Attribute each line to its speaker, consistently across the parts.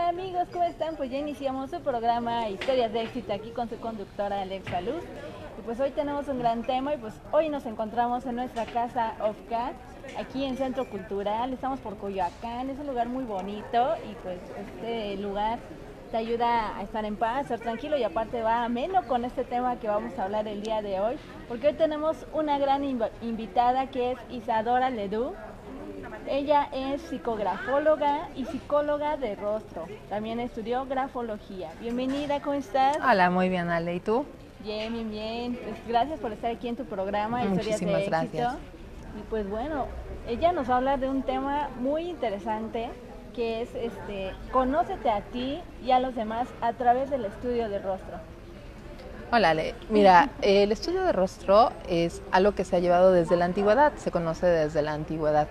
Speaker 1: Hola amigos, ¿cómo están? Pues ya iniciamos su programa Historias de Éxito aquí con su conductora Alexa Luz. Y pues hoy tenemos un gran tema y pues hoy nos encontramos en nuestra casa OFCAT, aquí en Centro Cultural. Estamos por Coyoacán, es un lugar muy bonito y pues este lugar te ayuda a estar en paz, a estar tranquilo y aparte va ameno con este tema que vamos a hablar el día de hoy, porque hoy tenemos una gran invitada que es Isadora Ledoux. Ella es psicografóloga y psicóloga de rostro. También estudió grafología. Bienvenida, ¿cómo estás?
Speaker 2: Hola, muy bien, Ale. ¿Y tú?
Speaker 1: Bien, bien, bien. Pues gracias por estar aquí en tu programa Historias de
Speaker 2: Muchísimas
Speaker 1: Éxito.
Speaker 2: gracias.
Speaker 1: Y pues bueno, ella nos va a hablar de un tema muy interesante que es conócete a ti y a los demás a través del estudio de rostro.
Speaker 2: Hola, Ale. Mira, el estudio de rostro es algo que se ha llevado desde la antigüedad, se conoce desde la antigüedad.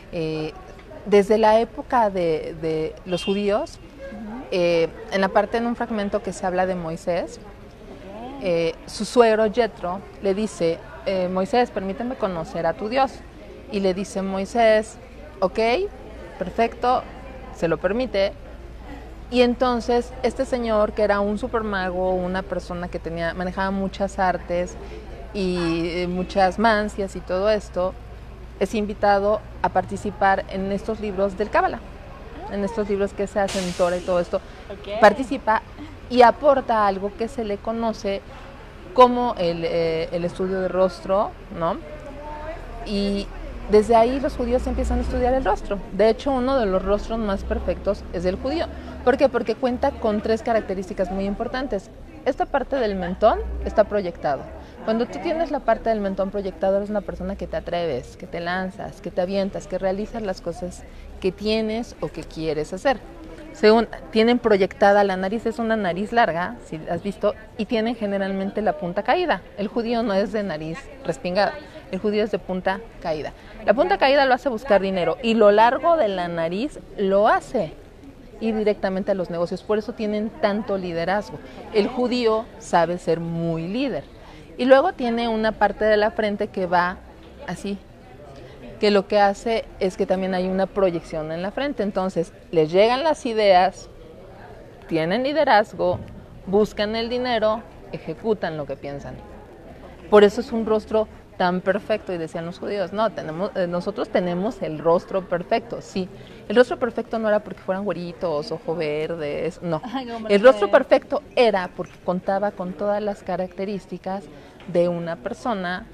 Speaker 2: Desde la época de los judíos, en un fragmento que se habla de Moisés, su suegro Yetro le dice, Moisés, permíteme conocer a tu Dios. Y le dice Moisés, ok, perfecto, se lo permite. Y entonces este señor, que era un supermago, una persona que manejaba muchas artes y muchas mancias y todo esto, es invitado a participar en estos libros del Cábala, en estos libros que se hacen Torah y todo esto.
Speaker 1: Okay.
Speaker 2: Participa y aporta algo que se le conoce como el estudio de rostro, ¿no? Y desde ahí los judíos empiezan a estudiar el rostro. De hecho, uno de los rostros más perfectos es el judío. ¿Por qué? Porque cuenta con 3 características muy importantes. Esta parte del mentón está proyectado. Cuando tú tienes la parte del mentón proyectado, eres una persona que te atreves, que te lanzas, que te avientas, que realizas las cosas que tienes o que quieres hacer. Tienen proyectada la nariz, es una nariz larga, si has visto, y tienen generalmente la punta caída. El judío no es de nariz respingada, el judío es de punta caída. La punta caída lo hace buscar dinero y lo largo de la nariz lo hace ir directamente a los negocios, por eso tienen tanto liderazgo. El judío sabe ser muy líder. Y luego tiene una parte de la frente que va así, que lo que hace es que también hay una proyección en la frente. Entonces, les llegan las ideas, tienen liderazgo, buscan el dinero, ejecutan lo que piensan. Por eso es un rostro tan perfecto. Y decían los judíos, no, nosotros tenemos el rostro perfecto. Sí, el rostro perfecto no era porque fueran güeritos, ojos verdes, no. El rostro perfecto era porque contaba con todas las características de una persona,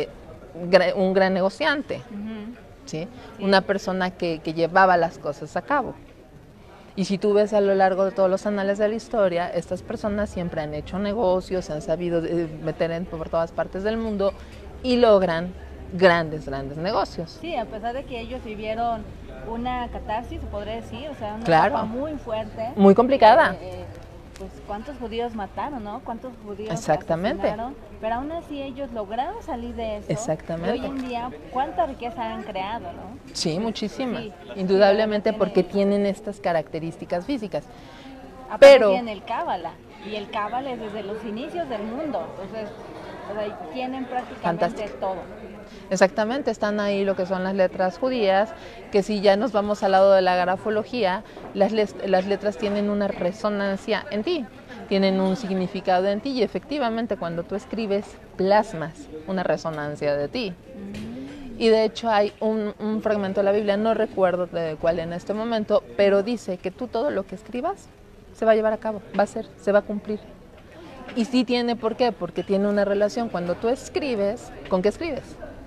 Speaker 2: un gran negociante, ¿sí? Sí. Una persona que llevaba las cosas a cabo. Y si tú ves a lo largo de todos los anales de la historia, estas personas siempre han hecho negocios, se han sabido meter por todas partes del mundo y logran grandes negocios.
Speaker 1: Sí, a pesar de que ellos vivieron una catarsis, se podría decir, o sea, una
Speaker 2: etapa
Speaker 1: muy fuerte.
Speaker 2: Muy complicada.
Speaker 1: Pues cuántos judíos mataron, ¿no? Cuántos judíos
Speaker 2: asesinaron,
Speaker 1: pero aún así ellos lograron salir de eso.
Speaker 2: Exactamente.
Speaker 1: Y hoy en día, ¿cuánta riqueza han creado, no?
Speaker 2: Sí, muchísima. Sí, indudablemente, porque tienen estas características físicas.
Speaker 1: Aparte pero tienen el Cábala, y el Cábala es desde los inicios del mundo, entonces o sea, tienen prácticamente todo.
Speaker 2: Exactamente, están ahí lo que son las letras judías, que si ya nos vamos al lado de la grafología, las letras tienen una resonancia en ti, tienen un significado en ti y efectivamente cuando tú escribes plasmas una resonancia de ti. Y de hecho hay un fragmento de la Biblia, no recuerdo de cuál en este momento, pero dice que tú todo lo que escribas se va a llevar a cabo, se va a cumplir. Y sí tiene, ¿por qué? Porque tiene una relación. Cuando tú escribes, ¿con qué escribes?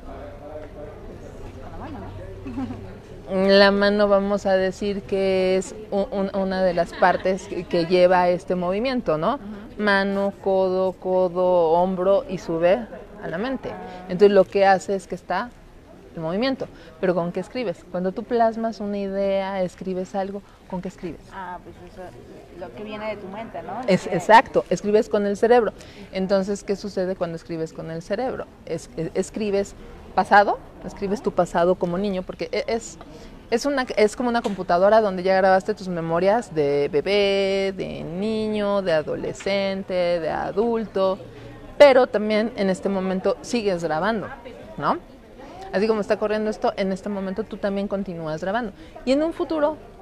Speaker 2: La mano vamos a decir que es una de las partes que lleva este movimiento, ¿no? Mano, codo, hombro y sube a la mente. Entonces lo que hace es que está el movimiento. Pero ¿con qué escribes? Cuando tú plasmas una idea, escribes algo, ¿con qué escribes?
Speaker 1: Pues eso, lo que viene de tu mente, ¿no?
Speaker 2: Exacto, escribes con el cerebro. Entonces, ¿qué sucede cuando escribes con el cerebro? Escribes pasado, escribes tu pasado como niño, porque es como una computadora donde ya grabaste tus memorias de bebé, de niño, de adolescente, de adulto, pero también en este momento sigues grabando, ¿no? Así como está corriendo esto, en este momento tú también continúas grabando. Y en un futuro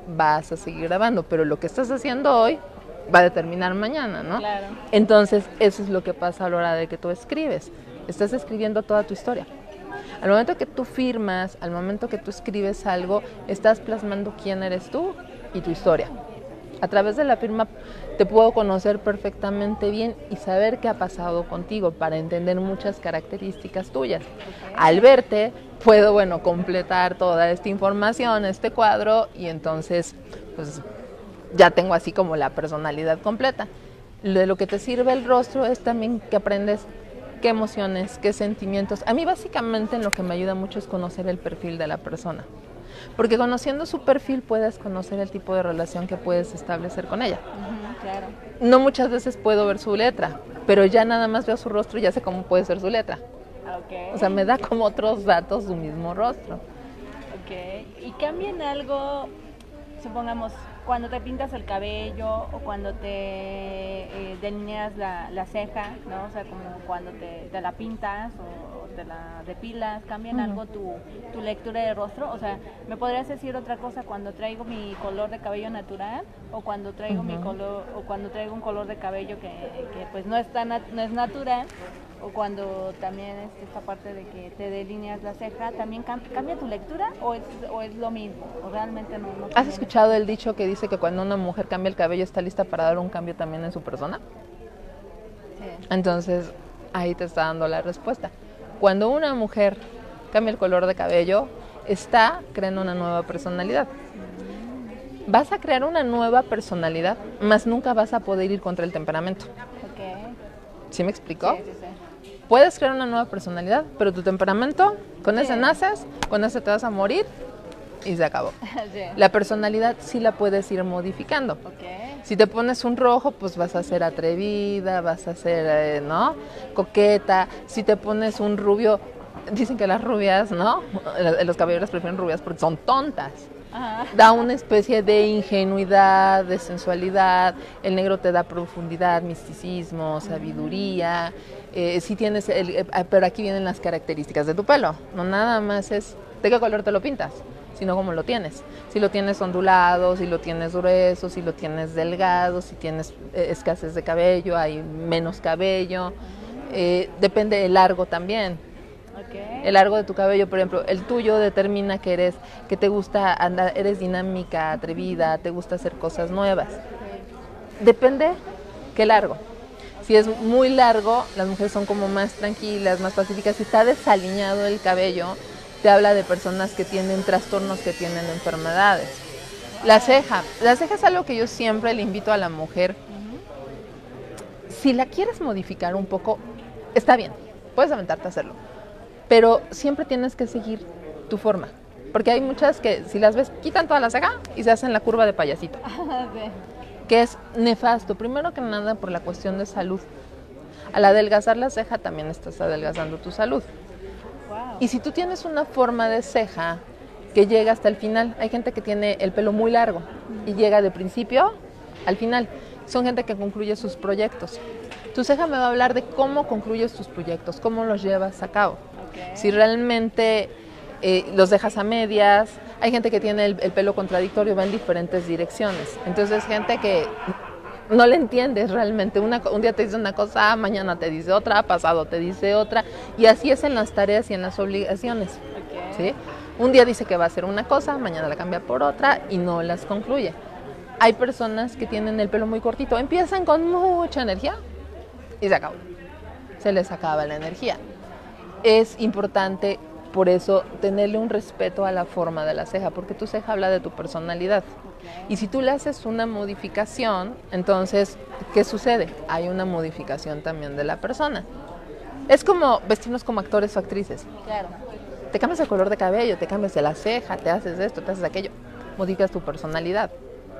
Speaker 2: vas a seguir grabando, pero lo que estás haciendo hoy va a determinar mañana, ¿no?
Speaker 1: Claro.
Speaker 2: Entonces, eso es lo que pasa a la hora de que tú escribes. Estás escribiendo toda tu historia. Al momento que tú firmas, al momento que tú escribes algo, estás plasmando quién eres tú y tu historia. A través de la firma te puedo conocer perfectamente bien y saber qué ha pasado contigo para entender muchas características tuyas. Al verte, puedo, completar toda esta información, este cuadro, y entonces, pues, ya tengo así como la personalidad completa. De lo que te sirve el rostro es también que aprendes qué emociones, qué sentimientos. A mí básicamente en lo que me ayuda mucho es conocer el perfil de la persona. Porque conociendo su perfil puedes conocer el tipo de relación que puedes establecer con ella.
Speaker 1: Claro.
Speaker 2: No muchas veces puedo ver su letra, pero ya nada más veo su rostro y ya sé cómo puede ser su letra.
Speaker 1: Okay.
Speaker 2: O sea, me da como otros datos su mismo rostro.
Speaker 1: Ok. ¿Y cambia en algo, supongamos, cuando te pintas el cabello o cuando te delineas la ceja, ¿no? O sea, como cuando te la pintas o te la depilas, ¿cambia en algo tu lectura de rostro? O sea, ¿me podrías decir otra cosa cuando traigo mi color de cabello natural o cuando traigo mi color o cuando traigo un color de cabello que pues no es no es natural? O cuando también esta parte de que te delineas la ceja, ¿también cambia tu lectura o es lo mismo? ¿O realmente no
Speaker 2: ¿Has escuchado el dicho que dice que cuando una mujer cambia el cabello está lista para dar un cambio también en su persona? Sí. Entonces, ahí te está dando la respuesta. Cuando una mujer cambia el color de cabello, está creando una nueva personalidad. Vas a crear una nueva personalidad, más nunca vas a poder ir contra el temperamento.
Speaker 1: Okay.
Speaker 2: ¿Sí me explicó?
Speaker 1: Sí.
Speaker 2: Puedes crear una nueva personalidad, pero tu temperamento, con ese naces, con ese te vas a morir y se acabó. Sí. La personalidad sí la puedes ir modificando.
Speaker 1: Okay.
Speaker 2: Si te pones un rojo, pues vas a ser atrevida, vas a ser, coqueta. Si te pones un rubio, dicen que las rubias, los caballeros prefieren rubias porque son tontas. Ajá. Da una especie de ingenuidad, de sensualidad. El negro te da profundidad, misticismo, sabiduría. Si tienes pero aquí vienen las características de tu pelo. No nada más es de qué color te lo pintas, sino cómo lo tienes. Si lo tienes ondulado, si lo tienes grueso, si lo tienes delgado, si tienes escasez de cabello, hay menos cabello. Depende del largo también. Okay. El largo de tu cabello, por ejemplo, el tuyo determina que te gusta andar, eres dinámica, atrevida, te gusta hacer cosas nuevas. Depende qué largo. Si es muy largo, las mujeres son como más tranquilas, más pacíficas. Si está desaliñado el cabello, te habla de personas que tienen trastornos, que tienen enfermedades. La ceja es algo que yo siempre le invito a la mujer. Si la quieres modificar un poco, está bien, puedes aventarte a hacerlo. Pero siempre tienes que seguir tu forma. Porque hay muchas que, si las ves, quitan toda la ceja y se hacen la curva de payasito. Sí. Que es nefasto. Primero que nada, por la cuestión de salud. Al adelgazar la ceja, también estás adelgazando tu salud. Wow. Y si tú tienes una forma de ceja que llega hasta el final, hay gente que tiene el pelo muy largo y llega de principio al final. Son gente que concluye sus proyectos. Tu ceja me va a hablar de cómo concluyes tus proyectos, cómo los llevas a cabo. Okay. Si realmente los dejas a medias, hay gente que tiene el pelo contradictorio, va en diferentes direcciones. Entonces, gente que no le entiendes realmente. Un día te dice una cosa, mañana te dice otra, pasado te dice otra. Y así es en las tareas y en las obligaciones. Okay. ¿Sí? Un día dice que va a hacer una cosa, mañana la cambia por otra y no las concluye. Hay personas que tienen el pelo muy cortito, empiezan con mucha energía y se acabó. Se les acaba la energía. Es importante, por eso, tenerle un respeto a la forma de la ceja, porque tu ceja habla de tu personalidad. Y si tú le haces una modificación, entonces, ¿qué sucede? Hay una modificación también de la persona. Es como vestirnos como actores o actrices.
Speaker 1: Claro.
Speaker 2: Te cambias el color de cabello, te cambias de la ceja, te haces esto, te haces aquello. Modificas tu personalidad.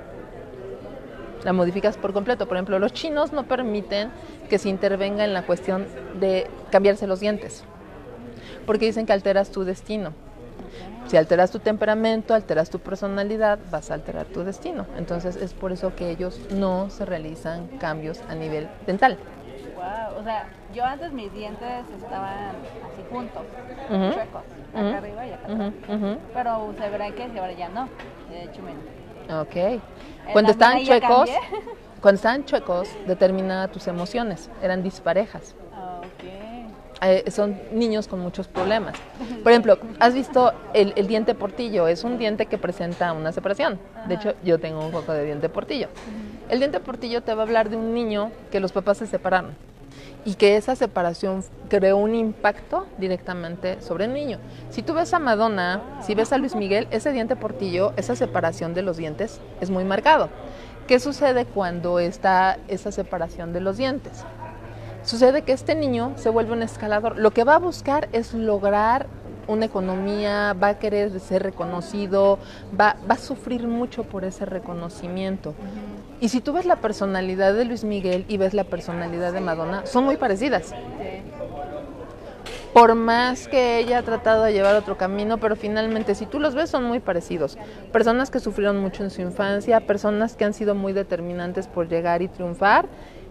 Speaker 2: La modificas por completo. Por ejemplo, los chinos no permiten que se intervenga en la cuestión de cambiarse los dientes, porque dicen que alteras tu destino. Si alteras tu temperamento, alteras tu personalidad, vas a alterar tu destino. Entonces es por eso que ellos no se realizan cambios a nivel dental.
Speaker 1: Wow, o sea, yo antes mis dientes estaban así juntos, chuecos, acá arriba y acá atrás. Pero usé brackets y ahora ya no. De hecho,
Speaker 2: Ok. Cuando estaban
Speaker 1: ahí ya
Speaker 2: chuecos,
Speaker 1: cambié.
Speaker 2: cuando estaban chuecos, determinaba tus emociones, eran disparejas.
Speaker 1: Ok.
Speaker 2: Son niños con muchos problemas. Por ejemplo, ¿has visto el diente portillo? Es un diente que presenta una separación. De hecho, yo tengo un poco de diente portillo. El diente portillo te va a hablar de un niño que los papás se separaron y que esa separación creó un impacto directamente sobre el niño. Si tú ves a Madonna, si ves a Luis Miguel, ese diente portillo, esa separación de los dientes es muy marcado. ¿Qué sucede cuando está esa separación de los dientes? Sucede que este niño se vuelve un escalador. Lo que va a buscar es lograr una economía, va a querer ser reconocido, va a sufrir mucho por ese reconocimiento. Y si tú ves la personalidad de Luis Miguel y ves la personalidad de Madonna, son muy parecidas. Por más que ella ha tratado de llevar otro camino, pero finalmente si tú los ves son muy parecidos. Personas que sufrieron mucho en su infancia, personas que han sido muy determinantes por llegar y triunfar,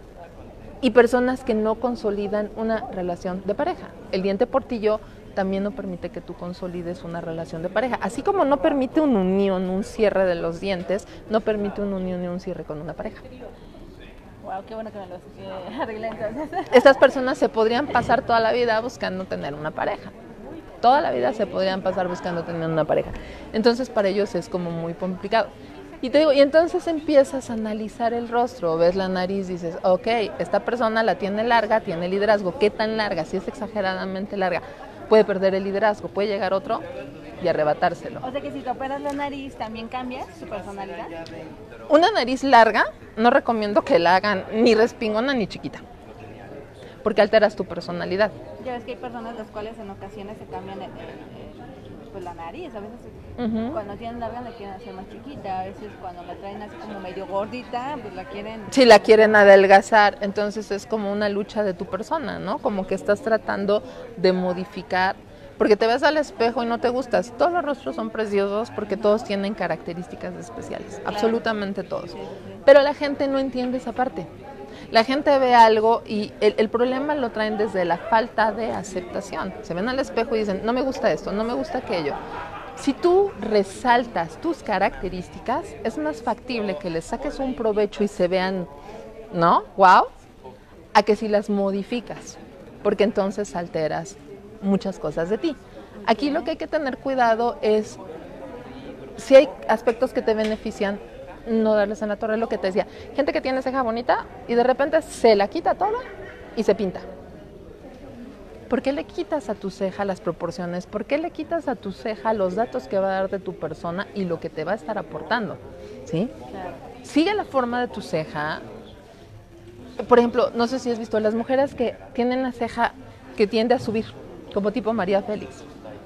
Speaker 2: y personas que no consolidan una relación de pareja. El diente portillo también no permite que tú consolides una relación de pareja. Así como no permite una unión, un cierre de los dientes, no permite una unión y un cierre con una pareja.
Speaker 1: Wow, qué bueno que me lo arreglé entonces.
Speaker 2: Estas personas se podrían pasar toda la vida buscando tener una pareja. Toda la vida se podrían pasar buscando tener una pareja. Entonces para ellos es como muy complicado. Y te digo, y entonces empiezas a analizar el rostro, ves la nariz, dices, ok, esta persona la tiene larga, tiene liderazgo. ¿Qué tan larga? Si es exageradamente larga, puede perder el liderazgo, puede llegar otro y arrebatárselo.
Speaker 1: O sea que si te operas la nariz, ¿también cambia su personalidad?
Speaker 2: Una nariz larga, no recomiendo que la hagan ni respingona ni chiquita, porque alteras tu personalidad.
Speaker 1: Ya ves que hay personas las cuales en ocasiones se cambian pues la nariz, a veces cuando tienen larga la quieren hacer más chiquita, a veces cuando la traen así como medio gordita, pues la quieren...
Speaker 2: Sí, la quieren adelgazar, entonces es como una lucha de tu persona, ¿no? Como que estás tratando de modificar, porque te ves al espejo y no te gustas. Todos los rostros son preciosos porque todos tienen características especiales, claro. Absolutamente todos. Sí. Pero la gente no entiende esa parte. La gente ve algo y el problema lo traen desde la falta de aceptación. Se ven al espejo y dicen, no me gusta esto, no me gusta aquello. Si tú resaltas tus características, es más factible que les saques un provecho y se vean, ¿no? ¡Wow! A que si las modificas, porque entonces alteras muchas cosas de ti. Aquí lo que hay que tener cuidado es, si hay aspectos que te benefician, no darles en la torre. Lo que te decía, gente que tiene ceja bonita y de repente se la quita toda y se pinta. ¿Por qué le quitas a tu ceja las proporciones? ¿Por qué le quitas a tu ceja los datos que va a dar de tu persona y lo que te va a estar aportando? ¿Sí? Claro. Sigue la forma de tu ceja. Por ejemplo, no sé si has visto las mujeres que tienen la ceja que tiende a subir, como tipo María Félix.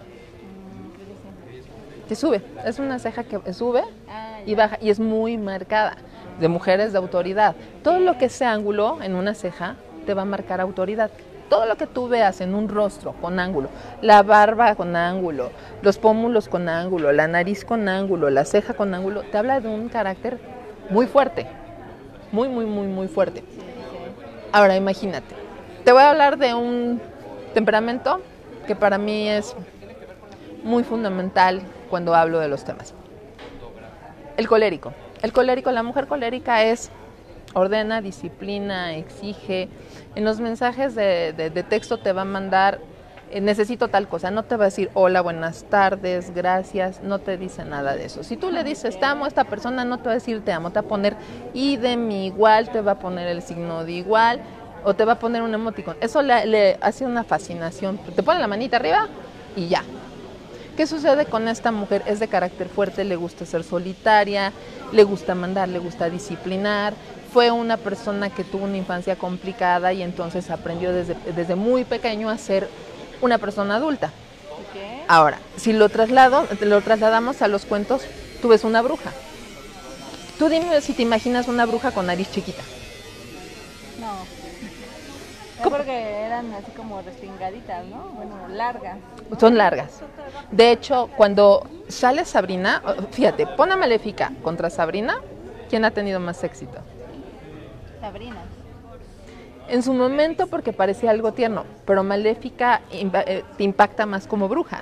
Speaker 2: Que sube, es una ceja que sube y baja y es muy marcada, de mujeres de autoridad. Todo lo que sea ángulo en una ceja te va a marcar autoridad. Todo lo que tú veas en un rostro con ángulo, la barba con ángulo, los pómulos con ángulo, la nariz con ángulo, la ceja con ángulo, te habla de un carácter muy fuerte, muy fuerte. Ahora imagínate, te voy a hablar de un temperamento que para mí es muy fundamental cuando hablo de los temas. El colérico. El colérico, la mujer colérica es ordena, disciplina, exige. En los mensajes de texto te va a mandar, necesito tal cosa. No te va a decir hola, buenas tardes, gracias. No te dice nada de eso. Si tú le dices te amo a esta persona, no te va a decir te amo. Te va a poner y de mi igual, te va a poner el signo de igual o te va a poner un emoticón. Eso le hace una fascinación. Te pone la manita arriba y ya. ¿Qué sucede con esta mujer? Es de carácter fuerte, le gusta ser solitaria, le gusta mandar, le gusta disciplinar. Fue una persona que tuvo una infancia complicada y entonces aprendió desde muy pequeño a ser una persona adulta. Okay. Ahora, si lo trasladamos a los cuentos, tú ves una bruja. Tú dime si te imaginas una bruja con nariz chiquita.
Speaker 1: No. Yo creo que eran así como respingaditas, ¿no? Bueno, largas.
Speaker 2: Son largas. De hecho, cuando sale Sabrina, fíjate, pon a Maléfica contra Sabrina, ¿quién ha tenido más éxito?
Speaker 1: Sabrina.
Speaker 2: En su momento porque parecía algo tierno, pero Maléfica te impacta más como bruja.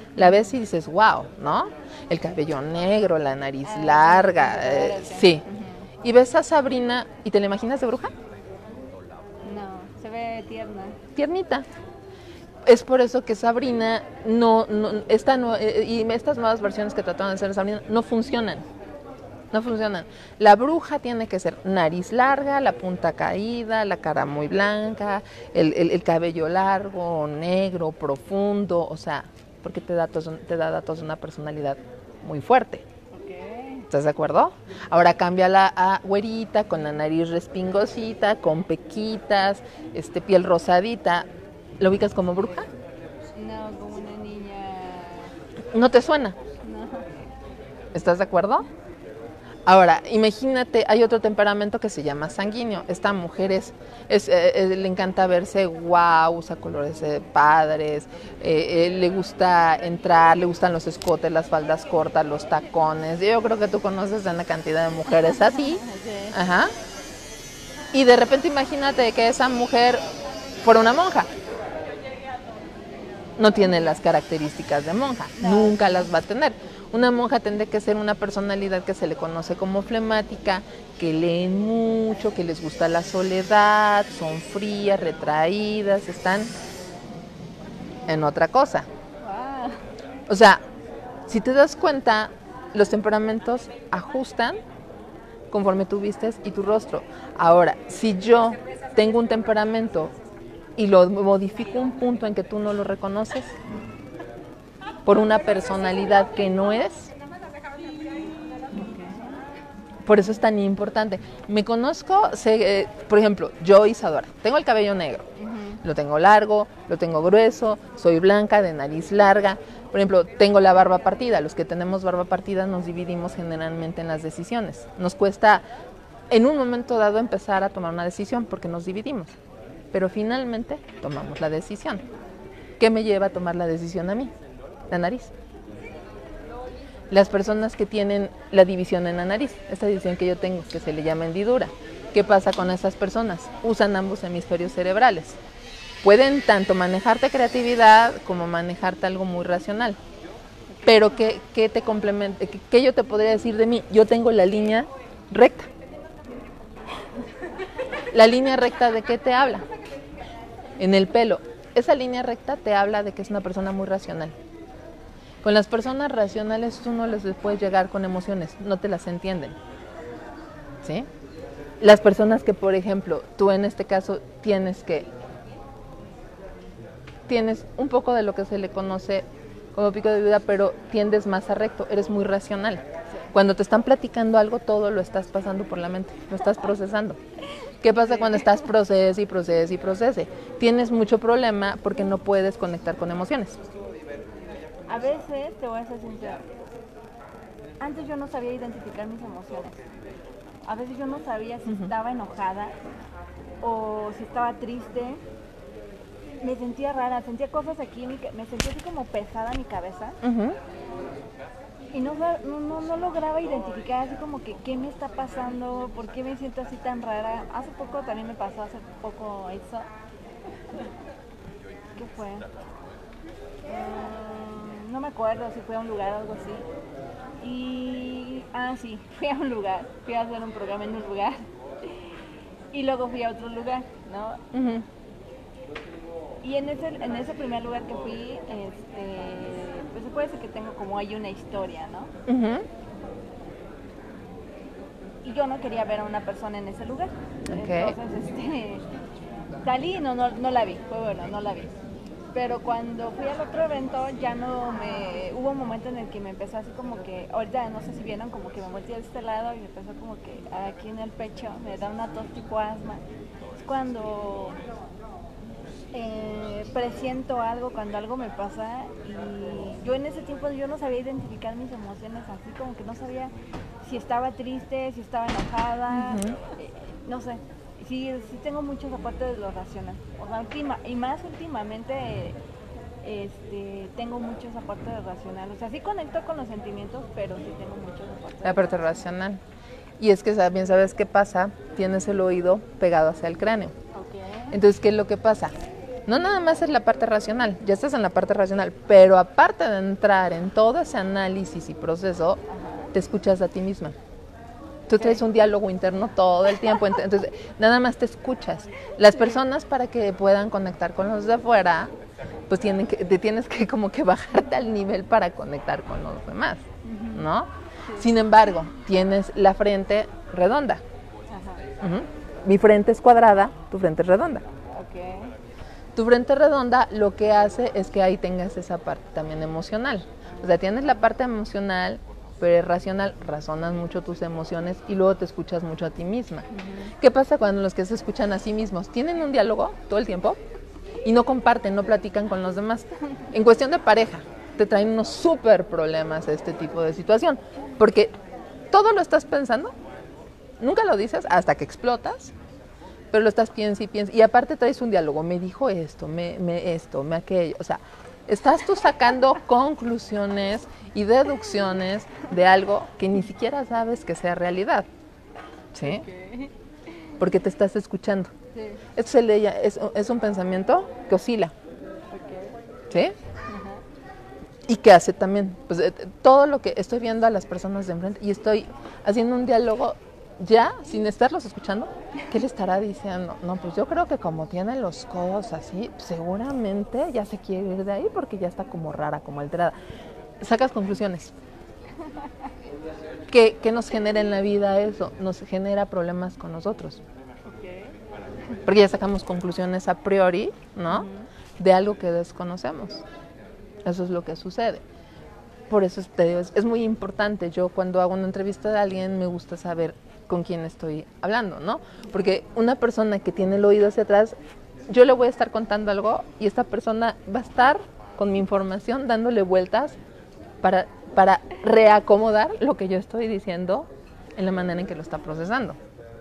Speaker 2: La ves y dices, wow, ¿no? El cabello negro, la nariz larga, sí. Y ves a Sabrina y te la imaginas de bruja.
Speaker 1: No, se ve tierna.
Speaker 2: Tiernita. Es por eso que Sabrina y estas nuevas versiones que trataban de hacer Sabrina no funcionan. No funcionan. La bruja tiene que ser nariz larga, la punta caída, la cara muy blanca, el cabello largo, negro, profundo, o sea, porque te da datos de una personalidad muy fuerte.
Speaker 1: Okay.
Speaker 2: ¿Estás de acuerdo? Ahora cámbiala a güerita, con la nariz respingosita, con pequitas, piel rosadita. ¿Lo ubicas como bruja?
Speaker 1: No, como una niña.
Speaker 2: ¿No te suena?
Speaker 1: No.
Speaker 2: ¿Estás de acuerdo? Ahora, imagínate, hay otro temperamento que se llama sanguíneo. Esta mujer le encanta verse guau, usa colores padres, le gusta entrar, le gustan los escotes, las faldas cortas, los tacones. Yo creo que tú conoces a una cantidad de mujeres así.
Speaker 1: Sí.
Speaker 2: Ajá. Y de repente imagínate que esa mujer fuera una monja. No tiene las características de monja, nunca las va a tener. Una monja tendría que ser una personalidad que se le conoce como flemática, que leen mucho, que les gusta la soledad, son frías, retraídas, están en otra cosa.
Speaker 1: Wow.
Speaker 2: O sea, si te das cuenta, los temperamentos ajustan conforme tú vistes y tu rostro. Ahora, si yo tengo un temperamento y lo modifico un punto en que tú no lo reconoces, por una personalidad que no es. Por eso es tan importante. Me conozco, por ejemplo, yo, Isadora, tengo el cabello negro, lo tengo largo, lo tengo grueso, soy blanca, de nariz larga. Por ejemplo, tengo la barba partida. Los que tenemos barba partida nos dividimos generalmente en las decisiones. Nos cuesta en un momento dado empezar a tomar una decisión porque nos dividimos. Pero finalmente tomamos la decisión. ¿Qué me lleva a tomar la decisión a mí? La nariz. Las personas que tienen la división en la nariz, esta división que yo tengo, que se le llama hendidura, ¿qué pasa con esas personas? Usan ambos hemisferios cerebrales. Pueden tanto manejarte creatividad como manejarte algo muy racional. Pero ¿qué te complementa? ¿Qué yo te podría decir de mí? Yo tengo la línea recta. ¿La línea recta de qué te habla? En el pelo. Esa línea recta te habla de que es una persona muy racional. Con las personas racionales tú no les puedes llegar con emociones, no te las entienden. ¿Sí? Las personas que, por ejemplo, tú en este caso tienes un poco de lo que se le conoce como pico de vida, pero tiendes más a recto, eres muy racional. Cuando te están platicando algo, todo lo estás pasando por la mente, lo estás procesando. ¿Qué pasa cuando estás procese y procese y procese? Tienes mucho problema porque no puedes conectar con emociones.
Speaker 1: A veces, te voy a ser sincera, antes yo no sabía identificar mis emociones. A veces yo no sabía si estaba enojada o si estaba triste. Me sentía rara, sentía cosas aquí, me sentía así como pesada mi cabeza. Y no lograba identificar así como que qué me está pasando, por qué me siento así tan rara. Hace poco también me pasó, eso. ¿Qué fue? No me acuerdo si fue a un lugar o algo así. Sí, fui a un lugar, fui a hacer un programa en un lugar. Y luego fui a otro lugar, ¿no? Y en ese primer lugar que fui, pues se puede decir que tengo como hay una historia, ¿no? Y yo no quería ver a una persona en ese lugar.
Speaker 2: Okay.
Speaker 1: Entonces, salí y no la vi, fue bueno, no la vi. Pero cuando fui al otro evento hubo un momento en el que me empezó así como que, ahorita no sé si vieron, como que me volteé de este lado y me empezó como que aquí en el pecho, me da una tos tipo asma. Es cuando presiento algo, cuando algo me pasa, y yo en ese tiempo yo no sabía identificar mis emociones, así como que no sabía si estaba triste, si estaba enojada, no sé. Sí tengo muchos aparte de lo racional. O sea, y más últimamente tengo muchos aparte de racional. O sea, sí conecto con los sentimientos, pero sí tengo muchos aparte.
Speaker 2: La parte racional. Y es que bien sabes qué pasa, tienes el oído pegado hacia el cráneo.
Speaker 1: Okay.
Speaker 2: Entonces, ¿qué es lo que pasa? No nada más es la parte racional, ya estás en la parte racional, pero aparte de entrar en todo ese análisis y proceso, te escuchas a ti misma. Tú traes un diálogo interno todo el tiempo, entonces nada más te escuchas. Las personas, para que puedan conectar con los de afuera, pues te tienes que como que bajarte al nivel para conectar con los demás, ¿no? Sin embargo, tienes la frente redonda. Mi frente es cuadrada, tu frente es redonda. Tu frente redonda lo que hace es que ahí tengas esa parte también emocional. O sea, tienes la parte emocional, pero es racional, razonas mucho tus emociones y luego te escuchas mucho a ti misma. ¿Qué pasa cuando los que se escuchan a sí mismos tienen un diálogo todo el tiempo y no comparten, no platican con los demás? En cuestión de pareja, te traen unos súper problemas este tipo de situación, porque todo lo estás pensando, nunca lo dices hasta que explotas, pero lo estás piensa y piensa, y aparte traes un diálogo, me dijo esto, me aquello, o sea, estás tú sacando conclusiones y deducciones de algo que ni siquiera sabes que sea realidad, ¿sí? Porque te estás escuchando. Esto es un pensamiento que oscila, ¿sí? ¿Y qué hace también? Pues todo lo que estoy viendo a las personas de enfrente y estoy haciendo un diálogo ya, sin estarlos escuchando, ¿qué le estará diciendo? No, pues yo creo que como tiene los codos así, seguramente ya se quiere ir de ahí porque ya está como rara, como alterada. Sacas conclusiones. ¿Qué nos genera en la vida eso? Nos genera problemas con nosotros. Porque ya sacamos conclusiones a priori, ¿no? De algo que desconocemos. Eso es lo que sucede. Por eso te digo, es muy importante. Yo cuando hago una entrevista de alguien me gusta saber con quién estoy hablando, ¿no? Porque una persona que tiene el oído hacia atrás, yo le voy a estar contando algo y esta persona va a estar con mi información dándole vueltas para reacomodar lo que yo estoy diciendo en la manera en que lo está procesando.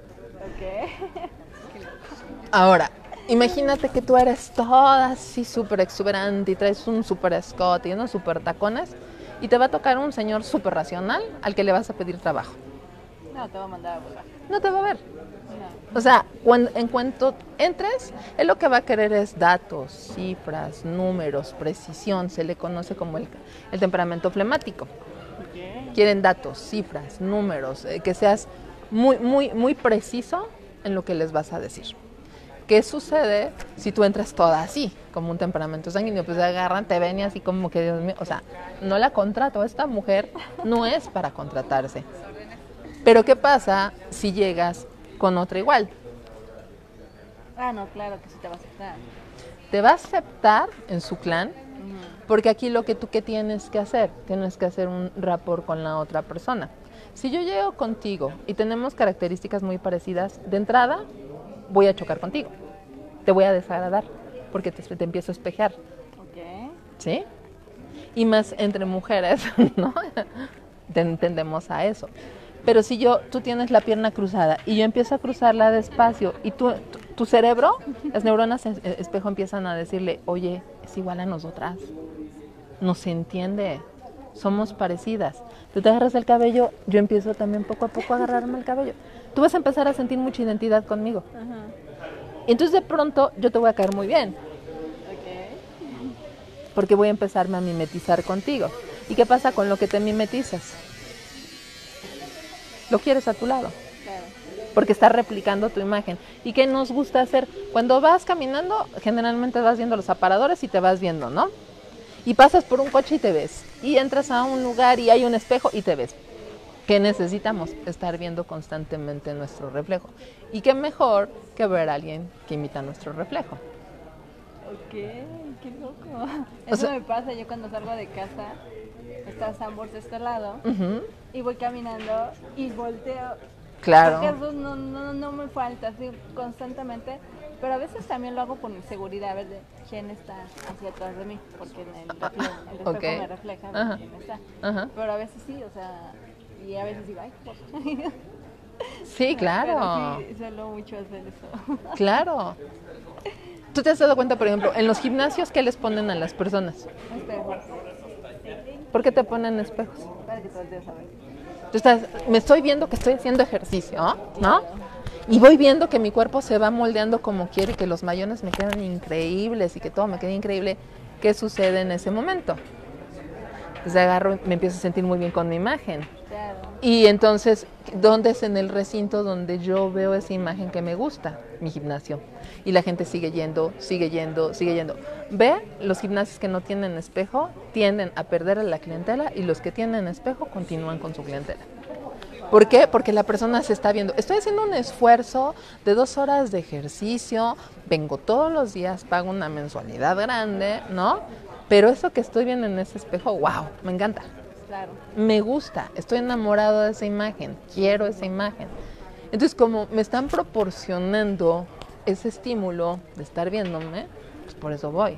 Speaker 2: Ahora, imagínate que tú eres toda así súper exuberante y traes un súper escote y unos súper tacones y te va a tocar un señor súper racional al que le vas a pedir trabajo.
Speaker 1: No, te va a mandar a volar.
Speaker 2: No te va a ver. No. O sea, en cuanto entres, él lo que va a querer es datos, cifras, números, precisión. Se le conoce como el temperamento flemático. Quieren datos, cifras, números, que seas muy preciso en lo que les vas a decir. ¿Qué sucede si tú entras toda así, como un temperamento sanguíneo? Pues agarran, te ven y así como que, Dios mío, o sea, no la contrato. Esta mujer no es para contratarse. Pero ¿qué pasa si llegas con otra igual?
Speaker 1: Ah, no, claro que sí te va a aceptar.
Speaker 2: Te va a aceptar en su clan, porque aquí lo que tú que tienes que hacer un rapport con la otra persona. Si yo llego contigo y tenemos características muy parecidas, de entrada voy a chocar contigo, te voy a desagradar, porque te empiezo a espejear. ¿Sí? Y más entre mujeres, ¿no? Tendemos a eso. Pero si tú tienes la pierna cruzada y yo empiezo a cruzarla despacio y tu cerebro, las neuronas espejo empiezan a decirle, oye, es igual a nosotras, nos entiende, somos parecidas. Tú te agarras el cabello, yo empiezo también poco a poco a agarrarme el cabello. Tú vas a empezar a sentir mucha identidad conmigo. Y entonces de pronto yo te voy a caer muy bien. Porque voy a empezarme a mimetizar contigo. ¿Y qué pasa con lo que te mimetizas? Lo quieres a tu lado. Claro. Porque está replicando tu imagen. ¿Y qué nos gusta hacer? Cuando vas caminando, generalmente vas viendo los aparadores y te vas viendo, ¿no? Y pasas por un coche y te ves. Y entras a un lugar y hay un espejo y te ves. ¿Qué necesitamos? Estar viendo constantemente nuestro reflejo. Y qué mejor que ver a alguien que imita nuestro reflejo.
Speaker 1: Ok, qué loco. Eso me pasa yo cuando salgo de casa. Está Sanborns de este lado y voy caminando y volteo.
Speaker 2: Claro.
Speaker 1: Porque eso no me falta así constantemente, pero a veces también lo hago por mi seguridad, a ver de quién está hacia atrás de mí, porque el reflejo me refleja de quién está. Pero a veces sí, o sea, y a veces digo, ay, pues.
Speaker 2: Sí, claro.
Speaker 1: Pero sí, suelo mucho hacer eso.
Speaker 2: Claro. ¿Tú te has dado cuenta, por ejemplo, en los gimnasios qué les ponen a las personas?
Speaker 1: Espejos.
Speaker 2: ¿Por qué te ponen espejos?
Speaker 1: Para que todo el día sabes.
Speaker 2: Me estoy viendo que estoy haciendo ejercicio, ¿no? Y voy viendo que mi cuerpo se va moldeando como quiere, que los mayones me quedan increíbles y que todo me queda increíble. ¿Qué sucede en ese momento? Entonces agarro y me empiezo a sentir muy bien con mi imagen.
Speaker 1: Claro.
Speaker 2: Y entonces, ¿dónde es en el recinto donde yo veo esa imagen que me gusta? Mi gimnasio. Y la gente sigue yendo, sigue yendo, sigue yendo. Ve, los gimnasios que no tienen espejo tienden a perder a la clientela y los que tienen espejo continúan con su clientela. ¿Por qué? Porque la persona se está viendo. Estoy haciendo un esfuerzo de 2 horas de ejercicio, vengo todos los días, pago una mensualidad grande, ¿no? Pero eso que estoy viendo en ese espejo, wow, me encanta.
Speaker 1: Claro.
Speaker 2: Me gusta, estoy enamorado de esa imagen, quiero esa imagen. Entonces, como me están proporcionando ese estímulo de estar viéndome, pues por eso voy.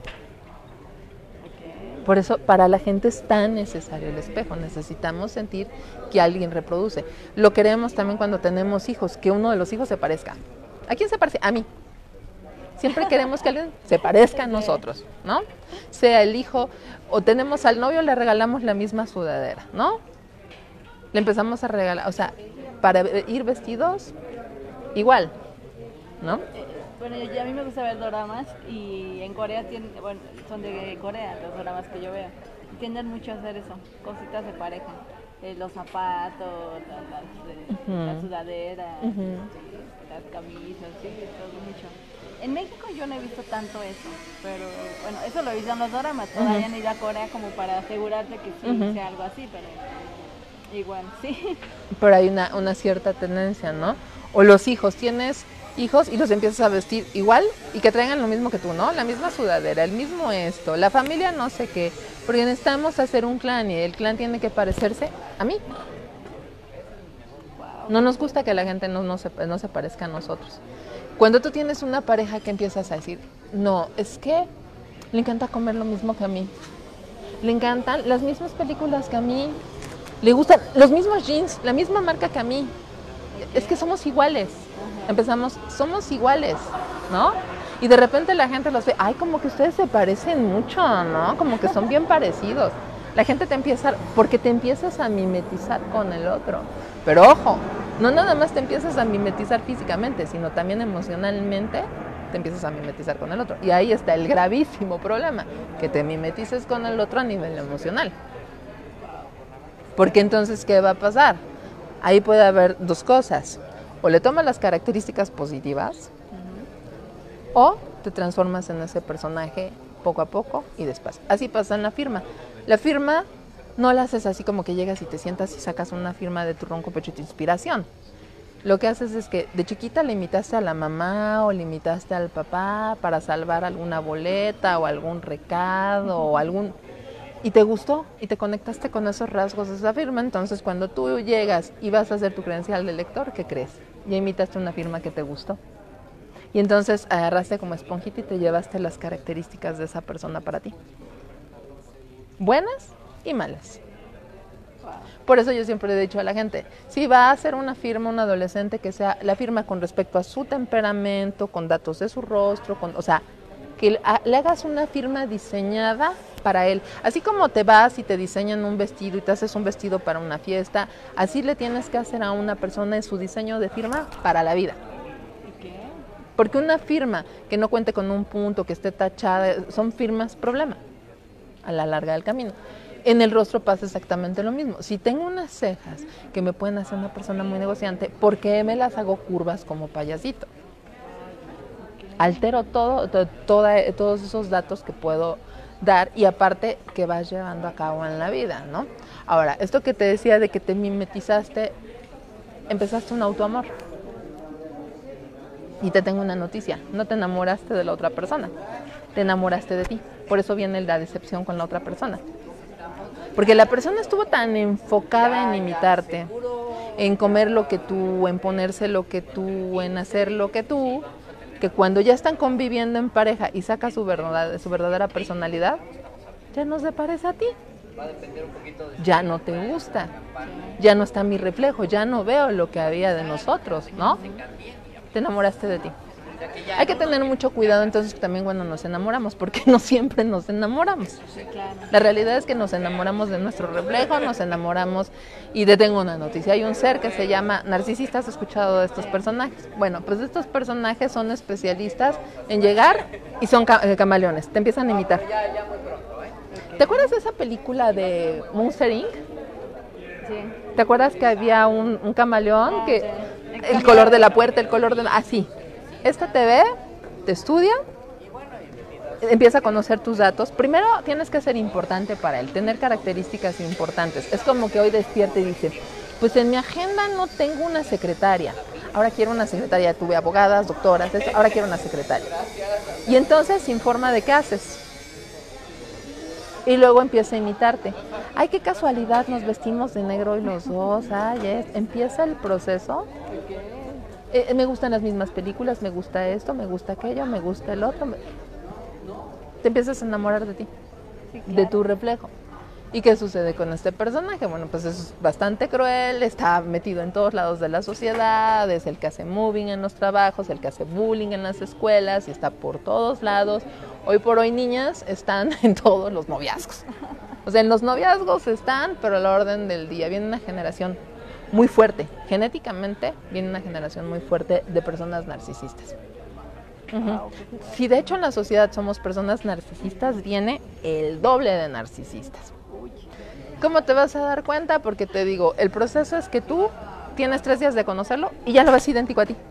Speaker 1: Okay.
Speaker 2: Por eso para la gente es tan necesario el espejo, necesitamos sentir que alguien reproduce. Lo queremos también cuando tenemos hijos, que uno de los hijos se parezca. ¿A quién se parece? A mí. Siempre queremos que alguien se parezca a nosotros, ¿no? Sea el hijo, o tenemos al novio, le regalamos la misma sudadera, ¿no? Le empezamos a regalar, o sea, para ir vestidos, igual, ¿no?
Speaker 1: Bueno, a mí me gusta ver doramas y en Corea bueno, son de Corea los doramas que yo veo. Y tienden mucho a hacer eso, cositas de pareja. Los zapatos, la sudadera, las camisas, sí, todo mucho. En México yo no he visto tanto eso, pero bueno, eso lo he visto en los doramas, todavía han ido a Corea como para asegurarte que sí sea algo así, pero igual, sí.
Speaker 2: Pero hay una cierta tendencia, ¿no? O los hijos, tienes hijos y los empiezas a vestir igual y que traigan lo mismo que tú, ¿no? La misma sudadera, el mismo esto, la familia no sé qué, porque necesitamos hacer un clan y el clan tiene que parecerse a mí. No nos gusta que la gente no se parezca a nosotros. Cuando tú tienes una pareja que empiezas a decir, no, es que le encanta comer lo mismo que a mí, le encantan las mismas películas que a mí, le gustan los mismos jeans, la misma marca que a mí, es que somos iguales. Empezamos, somos iguales, ¿no? Y de repente la gente los ve, ay, como que ustedes se parecen mucho, ¿no? Como que son bien parecidos. La gente te empieza, porque te empiezas a mimetizar con el otro. Pero ojo, no nada más te empiezas a mimetizar físicamente, sino también emocionalmente te empiezas a mimetizar con el otro. Y ahí está el gravísimo problema, que te mimetices con el otro a nivel emocional. Porque entonces, ¿qué va a pasar? Ahí puede haber 2 cosas. O le tomas las características positivas, o te transformas en ese personaje poco a poco y despacio. Así pasa en la firma. La firma no la haces así como que llegas y te sientas y sacas una firma de tu ronco pecho y tu inspiración. Lo que haces es que de chiquita le imitaste a la mamá o le imitaste al papá para salvar alguna boleta o algún recado o algún... Y te gustó y te conectaste con esos rasgos de esa firma. Entonces cuando tú llegas y vas a hacer tu credencial de lector, ¿qué crees? Ya imitaste una firma que te gustó. Y entonces agarraste como esponjita y te llevaste las características de esa persona para ti. Buenas y malas. Por eso yo siempre he dicho a la gente, si va a hacer una firma un adolescente, que sea la firma con respecto a su temperamento, con datos de su rostro, o sea, que le hagas una firma diseñada para él. Así como te vas y te diseñan un vestido y te haces un vestido para una fiesta, así le tienes que hacer a una persona su diseño de firma para la vida. Porque una firma que no cuente con un punto, que esté tachada, son firmas problema a la larga del camino. En el rostro pasa exactamente lo mismo. Si tengo unas cejas que me pueden hacer una persona muy negociante, ¿por qué me las hago curvas como payasito? Altero todos esos datos que puedo dar y aparte que vas llevando a cabo en la vida, ¿no? Ahora, esto que te decía de que te mimetizaste, empezaste un autoamor. Y te tengo una noticia, no te enamoraste de la otra persona, te enamoraste de ti. Por eso viene la decepción con la otra persona. Porque la persona estuvo tan enfocada en imitarte, en comer lo que tú, en ponerse lo que tú, en hacer lo que tú, que cuando ya están conviviendo en pareja y saca su verdadera personalidad, ya no se parece a ti. Ya no te gusta, ya no está mi reflejo, ya no veo lo que había de nosotros, ¿no? Te enamoraste de ti. Hay que tener mucho cuidado entonces también cuando nos enamoramos, porque no siempre nos enamoramos.
Speaker 1: Sí, claro.
Speaker 2: La realidad es que nos enamoramos de nuestro reflejo, nos enamoramos, y te tengo una noticia, hay un ser que se llama narcisista. ¿Has escuchado de estos personajes? Bueno, pues estos personajes son especialistas en llegar y son camaleones, te empiezan a imitar. ¿Te acuerdas de esa película de Monster Inc?
Speaker 1: Sí.
Speaker 2: ¿Te acuerdas que había un camaleón que
Speaker 1: sí.
Speaker 2: el color de la puerta, el color de... Así. Esta te ve, te estudia, empieza a conocer tus datos. Primero tienes que ser importante para él, tener características importantes. Es como que hoy despierta y dice, pues en mi agenda no tengo una secretaria. Ahora quiero una secretaria. Tuve abogadas, doctoras, eso, ahora quiero una secretaria. Y entonces se informa de qué haces. Y luego empieza a imitarte. Ay, qué casualidad, nos vestimos de negro y los dos. Ay, empieza el proceso. Me gustan las mismas películas, me gusta esto, me gusta aquello, me gusta el otro. Te empiezas a enamorar de ti, sí, claro, de tu reflejo. ¿Y qué sucede con este personaje? Bueno, pues es bastante cruel, está metido en todos lados de la sociedad, es el que hace moving en los trabajos, el que hace bullying en las escuelas y está por todos lados. Hoy por hoy, niñas, están en todos los noviazgos. O sea, en los noviazgos están, pero a la orden del día. Viene una generación muy fuerte, genéticamente viene una generación muy fuerte de personas narcisistas. Si de hecho en la sociedad somos personas narcisistas, viene el doble de narcisistas. ¿Cómo te vas a dar cuenta? Porque te digo, el proceso es que tú tienes 3 días de conocerlo y ya lo ves idéntico a ti.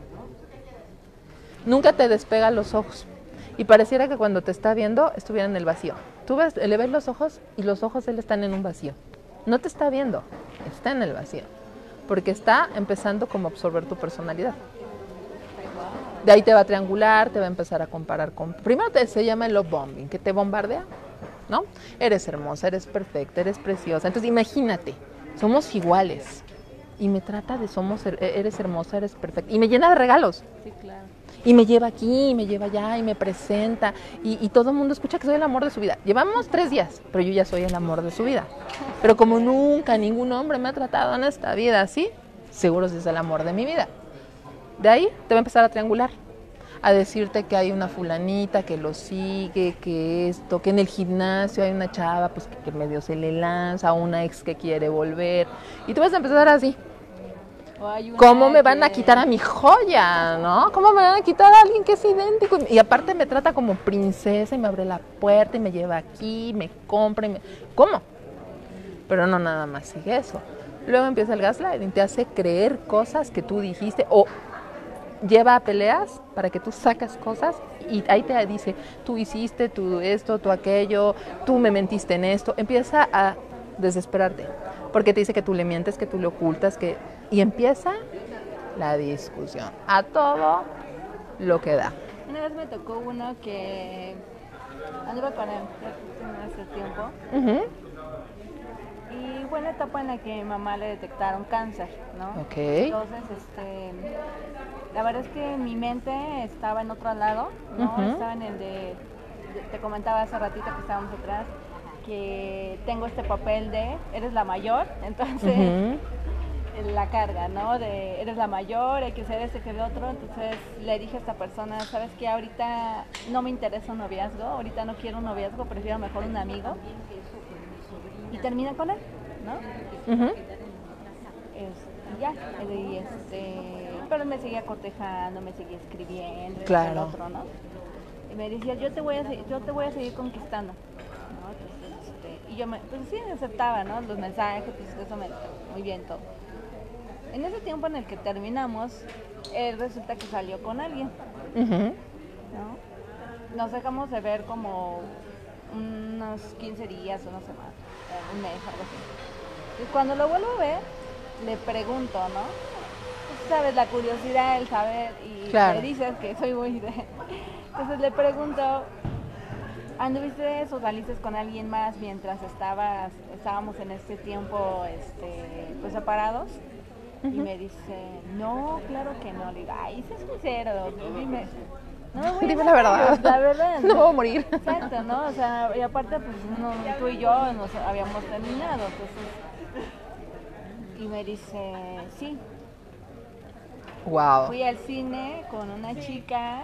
Speaker 2: Nunca te despega los ojos y pareciera que cuando te está viendo estuviera en el vacío. Tú le ves los ojos y los ojos de él están en un vacío. No te está viendo, está en el vacío, porque está empezando como a absorber tu personalidad. De ahí te va a triangular, te va a empezar a comparar con... Primero se llama el love bombing, que te bombardea, ¿no? Eres hermosa, eres perfecta, eres preciosa. Entonces imagínate, somos iguales. Y me trata de eres hermosa, eres perfecta. Y me llena de regalos.
Speaker 1: Sí, claro.
Speaker 2: Y me lleva aquí, y me lleva allá, y me presenta. Y todo el mundo escucha que soy el amor de su vida. Llevamos 3 días, pero yo ya soy el amor de su vida. Pero como nunca ningún hombre me ha tratado en esta vida así, seguro sí es el amor de mi vida. De ahí te va a empezar a triangular, a decirte que hay una fulanita que lo sigue, que esto, que en el gimnasio hay una chava pues que medio se le lanza, una ex que quiere volver. Y tú vas a empezar así. ¿Cómo me van a quitar a mi joya, no? ¿Cómo me van a quitar a alguien que es idéntico? Y aparte me trata como princesa y me abre la puerta y me lleva aquí, me compra y me... ¿Cómo? Pero no nada más sigue eso. Luego empieza el gaslighting, te hace creer cosas que tú dijiste o lleva a peleas para que tú sacas cosas y ahí te dice, tú hiciste, tú esto, tú aquello, tú me mentiste en esto. Empieza a desesperarte porque te dice que tú le mientes, que tú le ocultas, y empieza la discusión a todo lo que da.
Speaker 1: Una vez me tocó uno que anduve con él hace tiempo. Y fue la etapa en la que a mi mamá le detectaron cáncer, ¿no?
Speaker 2: Ok.
Speaker 1: Entonces, la verdad es que mi mente estaba en otro lado, ¿no? Estaba en el te comentaba hace ratito que estábamos atrás, que tengo este papel de, eres la mayor, entonces, la carga, ¿no? De, eres la mayor, hay que ser este que el otro, entonces le dije a esta persona, ¿sabes qué? Ahorita no me interesa un noviazgo, ahorita no quiero un noviazgo, prefiero mejor un amigo. Y termina con él, ¿no? Ya, pero me seguía cortejando, me seguía escribiendo,
Speaker 2: claro,
Speaker 1: el otro, ¿no? Y me decía, yo te voy a seguir conquistando, ¿no? Entonces, y yo pues sí, me aceptaba, ¿no? Los mensajes, pues eso muy bien todo. En ese tiempo en el que terminamos, él resulta que salió con alguien, ¿no? Nos dejamos de ver como unos 15 días, una semana, un mes, algo así. Y cuando lo vuelvo a ver, le pregunto, ¿no? Pues, sabes, la curiosidad, el saber, y claro, me dices que soy muy de... Entonces le pregunto, ¿anduviste o saliste con alguien más mientras estábamos en este tiempo pues separados? Y me dice, no, claro que no. Le digo, ay, sé sincero, dime. No,
Speaker 2: dime la verdad.
Speaker 1: La verdad.
Speaker 2: No voy a morir.
Speaker 1: Exacto, ¿no? O sea, y aparte, pues tú y yo nos habíamos terminado, entonces... Y me dice, sí.
Speaker 2: Wow.
Speaker 1: Fui al cine con una chica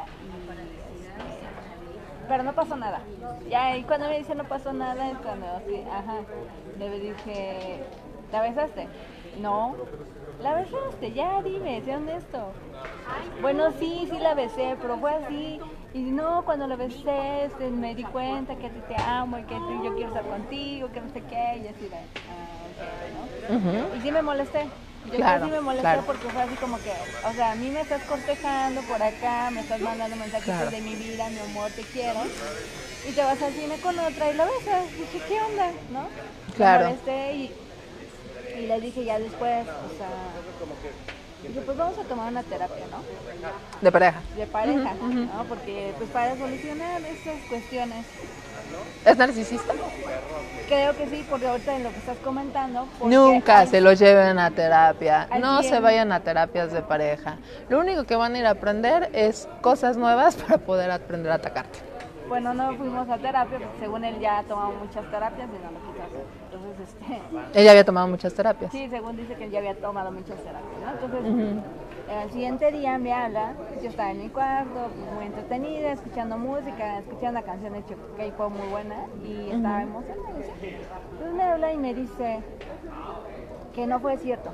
Speaker 1: pero no pasó nada. Ya, y cuando me dice no pasó nada es cuando, sí, ajá, le dije, ¿la besaste? No. ¿La besaste? Ya, dime, sé honesto. Bueno, sí, sí la besé, pero fue así. Y no, cuando la besé, me di cuenta que a ti te amo y que yo quiero estar contigo, que no sé qué, y así de, ok, ¿no?
Speaker 2: Uh-huh.
Speaker 1: Y sí me molesté. Yo
Speaker 2: Claro,
Speaker 1: sí me molesté
Speaker 2: claro.
Speaker 1: porque fue así como que, o sea, a mí me estás cortejando por acá, me estás mandando mensajitos
Speaker 2: Claro.
Speaker 1: de mi vida, mi amor, te quiero. Y te vas al cine con otra y la besas. Dije, ¿qué onda? ¿No?
Speaker 2: Claro.
Speaker 1: Me molesté y le dije ya después, o sea, dije, pues vamos a tomar una terapia, ¿no?
Speaker 2: De pareja.
Speaker 1: De pareja,
Speaker 2: Uh-huh.
Speaker 1: ¿no? Porque pues para solucionar estas cuestiones.
Speaker 2: ¿Es narcisista?
Speaker 1: Creo que sí, porque ahorita en lo que estás comentando.
Speaker 2: Nunca se lo lleven a terapia. No se
Speaker 1: alguien-
Speaker 2: vayan a terapias de pareja. Lo único que van a ir a aprender es cosas nuevas para poder aprender a atacarte.
Speaker 1: Bueno, no fuimos a terapia, porque según él ya tomaba muchas terapias y no lo quiso hacer. Entonces,
Speaker 2: Ella había tomado muchas terapias.
Speaker 1: sí, según dice que él ya había tomado muchas terapias, ¿no? Entonces, al siguiente día me habla, yo estaba en mi cuarto, muy entretenida, escuchando música, escuchando una canción de K-pop muy buena y estaba emocionada. Entonces me habla y me dice que no fue cierto.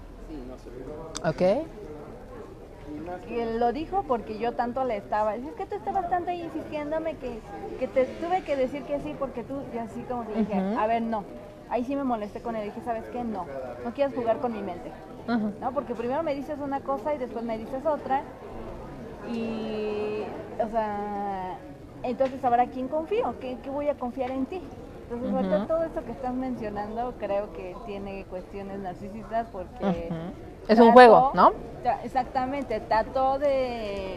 Speaker 2: Ok.
Speaker 1: Que lo dijo porque yo tanto le estaba, es que tú estabas tanto ahí insistiéndome que te tuve que decir que sí porque tú, y así como que dije, a ver, no. Ahí sí me molesté con él, dije, ¿sabes qué? No quieras jugar con mi mente, ¿no? Porque primero me dices una cosa y después me dices otra y, o sea, entonces ahora ¿quién confío? ¿Qué voy a confiar en ti? Entonces ahorita todo esto que estás mencionando creo que tiene cuestiones narcisistas porque...
Speaker 2: Es un juego, ¿no?
Speaker 1: Exactamente, trató de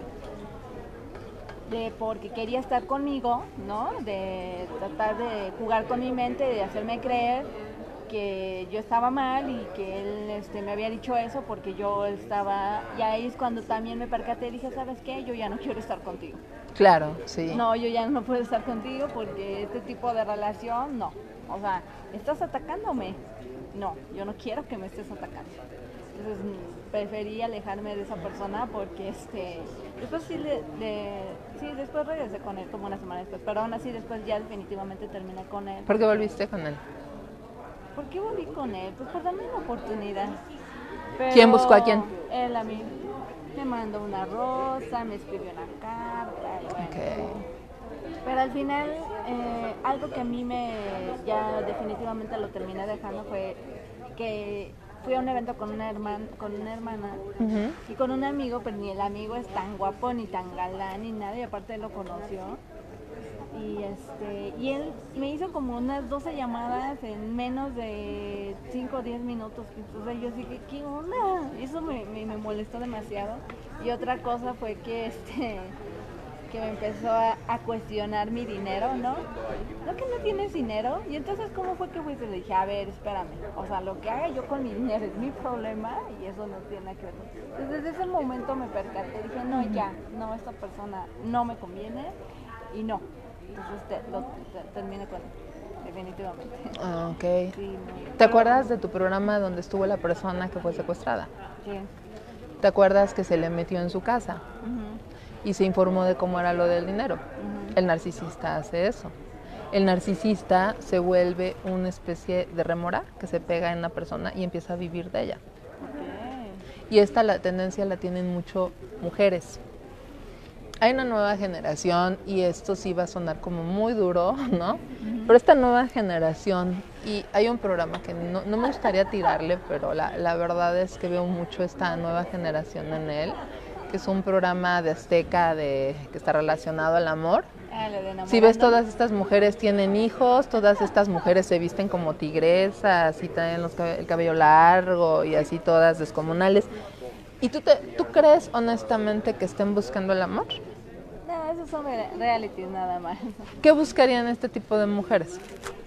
Speaker 1: porque quería estar conmigo, ¿no? De tratar de jugar con mi mente, de hacerme creer que yo estaba mal y que él me había dicho eso porque yo estaba... Y ahí es cuando también me percaté y dije, ¿sabes qué? Yo ya no quiero estar contigo.
Speaker 2: Claro, sí.
Speaker 1: No, yo ya no puedo estar contigo porque este tipo de relación, no. O sea, ¿estás atacándome? No, yo no quiero que me estés atacando. Entonces preferí alejarme de esa persona porque después sí, después regresé con él como una semana después, pero aún así después ya definitivamente terminé con él.
Speaker 2: ¿Por qué volviste con él?
Speaker 1: ¿Por qué volví con él? Pues por darme una oportunidad. Pero
Speaker 2: ¿Quién buscó a quién?
Speaker 1: Él a mí. Me mandó una rosa, me escribió una carta, y bueno.
Speaker 2: Okay.
Speaker 1: Pero al final, algo que a mí ya definitivamente lo terminé dejando fue que fui a un evento con una hermana y con un amigo, pero ni el amigo es tan guapo, ni tan galán, ni nada, y aparte él lo conoció. Y él me hizo como unas 12 llamadas en menos de 5 o 10 minutos. Entonces yo dije, ¿qué onda? Eso me molestó demasiado. Y otra cosa fue que que me empezó a cuestionar mi dinero, ¿no? ¿No que no tienes dinero? Y entonces, ¿cómo fue que fuiste? Le dije, a ver, espérame, o sea, lo que haga yo con mi dinero es mi problema y eso no tiene nada que ver. Entonces, desde ese momento me percaté, dije, no, ya, no, esta persona no me conviene y no. Entonces, terminé con él, definitivamente.
Speaker 2: Ah, ok.
Speaker 1: Sí,
Speaker 2: ¿Te acuerdas de tu programa donde estuvo la persona que fue secuestrada?
Speaker 1: Sí.
Speaker 2: ¿Te acuerdas que se le metió en su casa? Y se informó de cómo era lo del dinero. El narcisista hace eso. El narcisista se vuelve una especie de rémora que se pega en la persona y empieza a vivir de ella. Y la tendencia la tienen mucho mujeres. Hay una nueva generación y esto sí va a sonar como muy duro, ¿no? Pero esta nueva generación, y hay un programa que no me gustaría tirarle, pero la verdad es que veo mucho esta nueva generación en él, que es un programa de Azteca que está relacionado al amor. Si ves, todas estas mujeres tienen hijos, todas estas mujeres se visten como tigresas y tienen el cabello largo y así todas descomunales. ¿Y tú crees honestamente que estén buscando el amor?
Speaker 1: No, esos son realities nada más.
Speaker 2: ¿Qué buscarían este tipo de mujeres?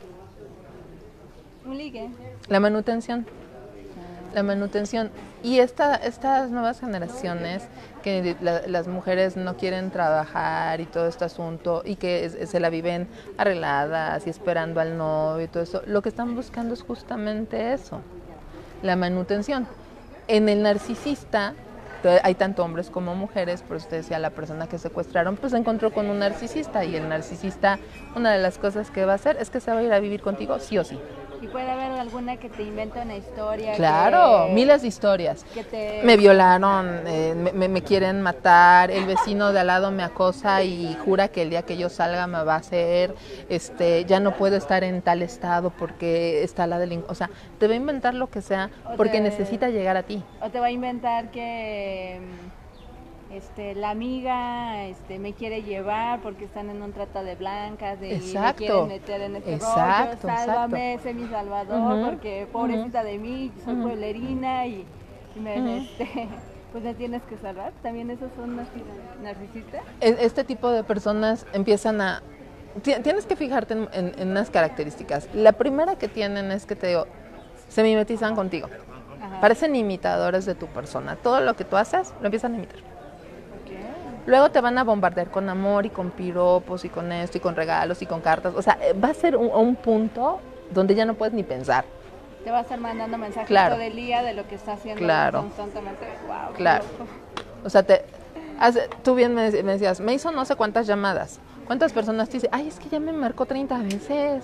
Speaker 1: Un ligue.
Speaker 2: La manutención. La manutención. Y estas nuevas generaciones que las mujeres no quieren trabajar y todo este asunto y que se la viven arregladas y esperando al novio y todo eso, lo que están buscando es justamente eso, la manutención. En el narcisista Entonces, hay tanto hombres como mujeres, por eso te decía, la persona que secuestraron, pues se encontró con un narcisista, y el narcisista, una de las cosas que va a hacer es que se va a ir a vivir contigo sí o sí.
Speaker 1: Y puede haber alguna que te invente una historia.
Speaker 2: Claro, miles de historias. Me violaron, me quieren matar, el vecino de al lado me acosa y jura que el día que yo salga me va a hacer, ya no puedo estar en tal estado porque está la delincuencia. O sea, te va a inventar lo que sea porque necesita llegar a ti.
Speaker 1: O te va a inventar que la amiga me quiere llevar porque están en un trata de blancas y me quieren meter en este rollo, sálvame, sé mi salvador, porque pobrecita de mí, soy pueblerina y pues me tienes que salvar. ¿También esos son narcisistas?
Speaker 2: Este tipo de personas empiezan a... Tienes que fijarte en unas características. La primera que tienen es que te digo, se mimetizan contigo. Ajá. Parecen imitadores de tu persona. Todo lo que tú haces lo empiezan a imitar. Luego te van a bombardear con amor y con piropos y con esto y con regalos y con cartas. O sea, va a ser un punto donde ya no puedes ni pensar.
Speaker 1: Te va a estar mandando mensajes todo el día de lo que está haciendo constantemente. Wow,
Speaker 2: claro. O sea, tú bien me decías, me hizo no sé cuántas llamadas. ¿Cuántas personas te dicen, ay, es que ya me marcó 30 veces?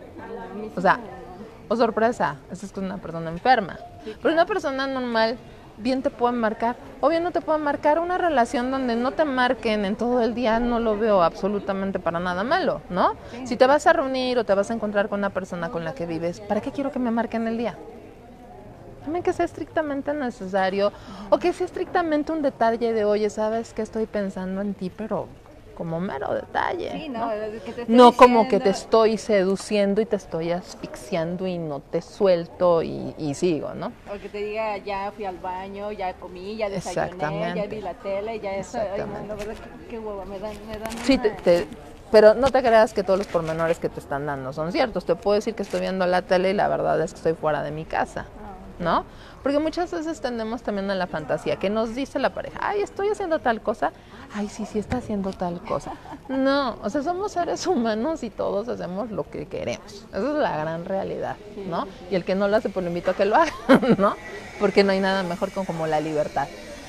Speaker 2: O sea, oh sorpresa, esa es una persona enferma. Pero una persona normal bien te pueden marcar, o bien no te pueden marcar. Una relación donde no te marquen en todo el día no lo veo absolutamente para nada malo, ¿no? Sí. Si te vas a reunir o te vas a encontrar con una persona con la que vives, ¿para qué quiero que me marquen el día? También que sea estrictamente necesario, o que sea estrictamente un detalle de, oye, ¿sabes que estoy pensando en ti? Pero como mero detalle,
Speaker 1: sí,
Speaker 2: ¿no?
Speaker 1: No
Speaker 2: como que te estoy seduciendo y te estoy asfixiando y no te suelto y sigo, ¿no?
Speaker 1: O que te diga, ya fui al baño, ya comí, ya desayuné, ya vi la tele, ya eso. Ay, no, la verdad, qué hueva, me dan
Speaker 2: sí, pero no te creas que todos los pormenores que te están dando son ciertos. Te puedo decir que estoy viendo la tele y la verdad es que estoy fuera de mi casa, ¿no? Porque muchas veces tendemos también a la fantasía, que nos dice la pareja, ay, estoy haciendo tal cosa, ay, sí está haciendo tal cosa. No, o sea, somos seres humanos y todos hacemos lo que queremos. Esa es la gran realidad, ¿no? Y el que no lo hace, pues lo invito a que lo haga, ¿no? Porque no hay nada mejor como la libertad.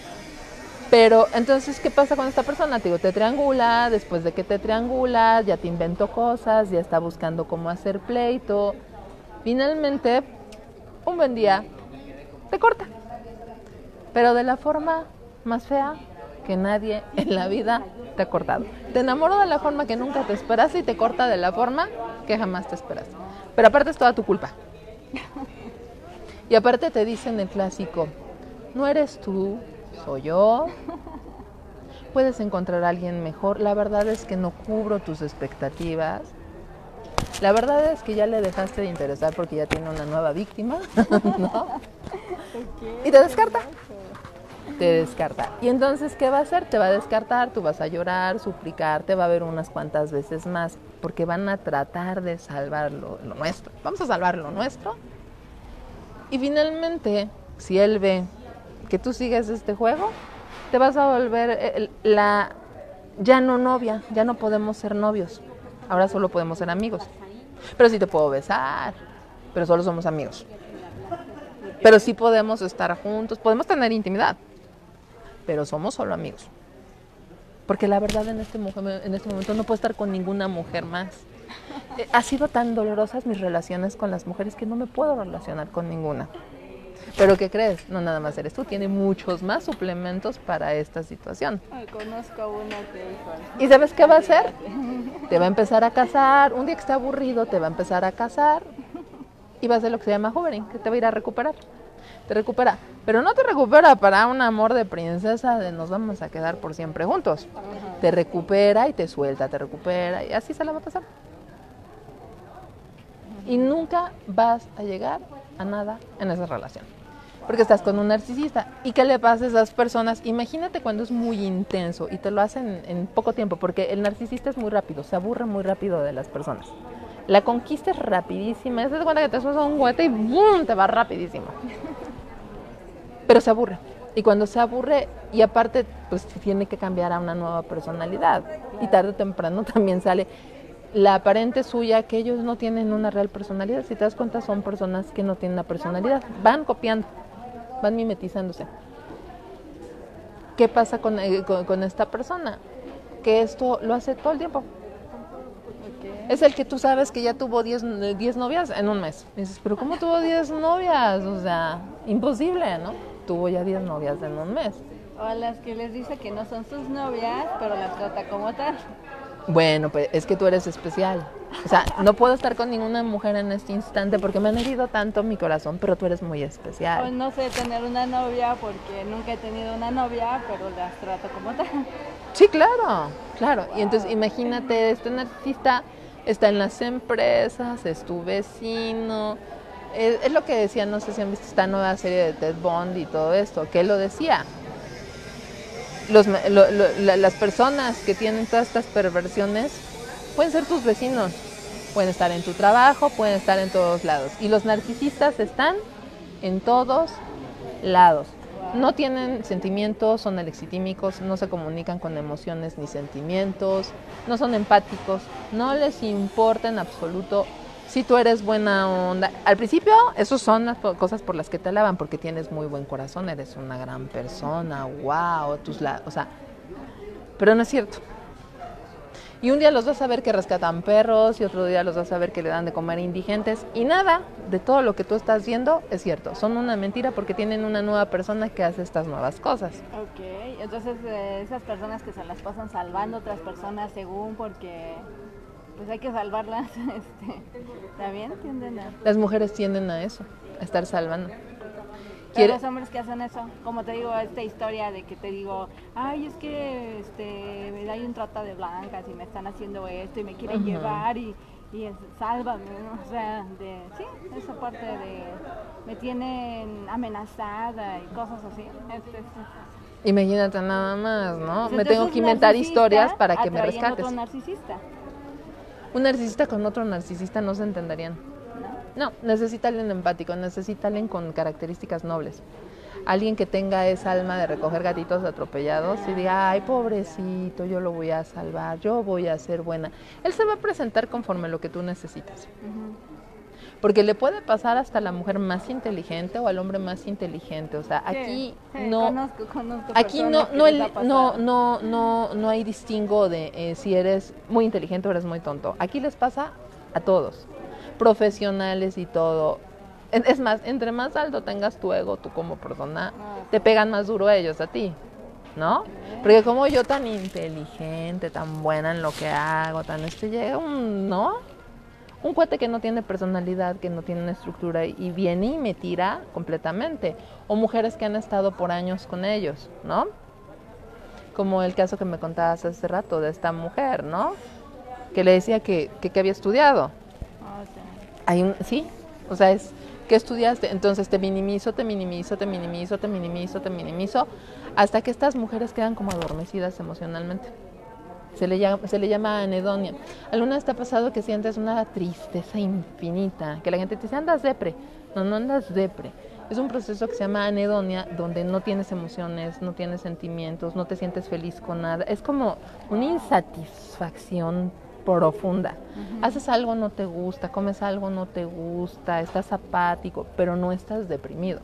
Speaker 2: Pero, entonces, ¿qué pasa con esta persona? Te digo, te triangula, después de que te triangula, ya te inventó cosas, ya está buscando cómo hacer pleito. Finalmente, un buen día, te corta. Pero de la forma más fea que nadie en la vida te ha cortado. Te enamoró de la forma que nunca te esperaste y te corta de la forma que jamás te esperaste. Pero aparte es toda tu culpa. Y aparte te dicen el clásico, no eres tú, soy yo. Puedes encontrar a alguien mejor. La verdad es que no cubro tus expectativas. La verdad es que ya le dejaste de interesar porque ya tiene una nueva víctima, ¿no? Y te descarta. Te descarta. Y entonces, ¿qué va a hacer? Te va a descartar, tú vas a llorar, suplicar, te va a ver unas cuantas veces más, porque van a tratar de salvar lo nuestro. Vamos a salvar lo nuestro. Y finalmente, si él ve que tú sigues este juego, te vas a volver ya no novia, ya no podemos ser novios. Ahora solo podemos ser amigos. Pero sí te puedo besar, pero solo somos amigos. Pero sí podemos estar juntos, podemos tener intimidad, pero somos solo amigos. Porque la verdad en este momento no puedo estar con ninguna mujer más. Ha sido tan dolorosas mis relaciones con las mujeres que no me puedo relacionar con ninguna. Pero ¿qué crees? No nada más eres tú, tiene muchos más suplementos para esta situación.
Speaker 1: Ay, conozco a uno que hizo.
Speaker 2: ¿Y sabes qué va a hacer? Te va a empezar a casar, un día que esté aburrido te va a empezar a casar y va a hacer lo que se llama hovering, que te va a ir a recuperar. Te recupera, pero no te recupera para un amor de princesa de nos vamos a quedar por siempre juntos. Ajá. Te recupera y te suelta, te recupera y así se la va a pasar. Y nunca vas a llegar a nada en esa relación. Porque estás con un narcisista. ¿Y qué le pasa a esas personas? Imagínate cuando es muy intenso y te lo hacen en poco tiempo, porque el narcisista es muy rápido, se aburre muy rápido de las personas. La conquista es rapidísima, te das cuenta que te subes a un cohete y ¡boom! Te va rapidísimo. Pero se aburre. Y cuando se aburre, y aparte, pues tiene que cambiar a una nueva personalidad. Y tarde o temprano también sale la aparente suya, que ellos no tienen una real personalidad. Si te das cuenta, son personas que no tienen una personalidad. Van copiando, van mimetizándose. ¿Qué pasa con esta persona? Que esto lo hace todo el tiempo.
Speaker 1: Okay.
Speaker 2: Es el que tú sabes que ya tuvo 10 novias en un mes. Y dices, pero ¿cómo tuvo 10 novias? O sea, imposible, ¿no? Tuvo ya 10 novias en un mes.
Speaker 1: O a las que les dice que no son sus novias, pero las trata como tal.
Speaker 2: Bueno, pues es que tú eres especial. O sea, no puedo estar con ninguna mujer en este instante porque me han herido tanto mi corazón, pero tú eres muy especial.
Speaker 1: O no sé tener una novia porque nunca he tenido una novia, pero las trato como tal.
Speaker 2: Sí, claro, claro. Y entonces imagínate, este narcisista está en las empresas, es tu vecino. Es lo que decía, no sé si han visto esta nueva serie de Ted Bundy y todo esto, que él lo decía. Las personas que tienen todas estas perversiones pueden ser tus vecinos, pueden estar en tu trabajo, pueden estar en todos lados. Y los narcisistas están en todos lados. No tienen sentimientos, son alexitímicos, no se comunican con emociones ni sentimientos, no son empáticos, no les importa en absoluto si tú eres buena onda. Al principio, esas son las cosas por las que te alaban, porque tienes muy buen corazón, eres una gran persona, wow, o sea, pero no es cierto. Y un día los vas a ver que rescatan perros y otro día los vas a ver que le dan de comer indigentes y nada de todo lo que tú estás viendo es cierto. Son una mentira porque tienen una nueva persona que hace estas nuevas cosas.
Speaker 1: Ok, entonces esas personas que se las pasan salvando a otras personas según porque pues hay que salvarlas, ¿también tienden a...?
Speaker 2: Las mujeres tienden a eso, a estar salvando.
Speaker 1: Pero los hombres que hacen eso, como te digo, esta historia de que te digo, ay, es que hay un trata de blancas y me están haciendo esto y me quieren llevar y sálvame, ¿no? O sea, sí, esa parte de me tienen amenazada y cosas así.
Speaker 2: Imagínate nada más, ¿no?
Speaker 1: Pues
Speaker 2: me tengo que inventar historias para que me rescates.
Speaker 1: Otro narcisista.
Speaker 2: Un narcisista con otro narcisista no se entenderían. No, necesita alguien empático, necesita alguien con características nobles. Alguien que tenga esa alma de recoger gatitos atropellados y diga, ay, pobrecito, yo lo voy a salvar, yo voy a ser buena. Él se va a presentar conforme lo que tú necesitas. Porque le puede pasar hasta a la mujer más inteligente o al hombre más inteligente. O sea, aquí no, aquí no hay distingo de si eres muy inteligente o eres muy tonto. Aquí les pasa a todos. Profesionales y todo. Es más, entre más alto tengas tu ego, tú como persona, te pegan más duro ellos a ti, ¿no? Porque como yo tan inteligente, tan buena en lo que hago, llega ¿no? Un cuate que no tiene personalidad, que no tiene una estructura y viene y me tira completamente. O mujeres que han estado por años con ellos, ¿no? Como el caso que me contabas hace rato de esta mujer, ¿no? Que le decía que había estudiado. Sí, o sea, es que estudiaste, entonces te minimizo, hasta que estas mujeres quedan como adormecidas emocionalmente. Se le llama anedonia. ¿Alguna vez te ha pasado que sientes una tristeza infinita? Que la gente te dice, andas depre. No andas depre. Es un proceso que se llama anedonia, donde no tienes emociones, no tienes sentimientos, no te sientes feliz con nada. Es como una insatisfacción profunda. Haces algo, no te gusta, comes algo, no te gusta, estás apático, pero no estás deprimido.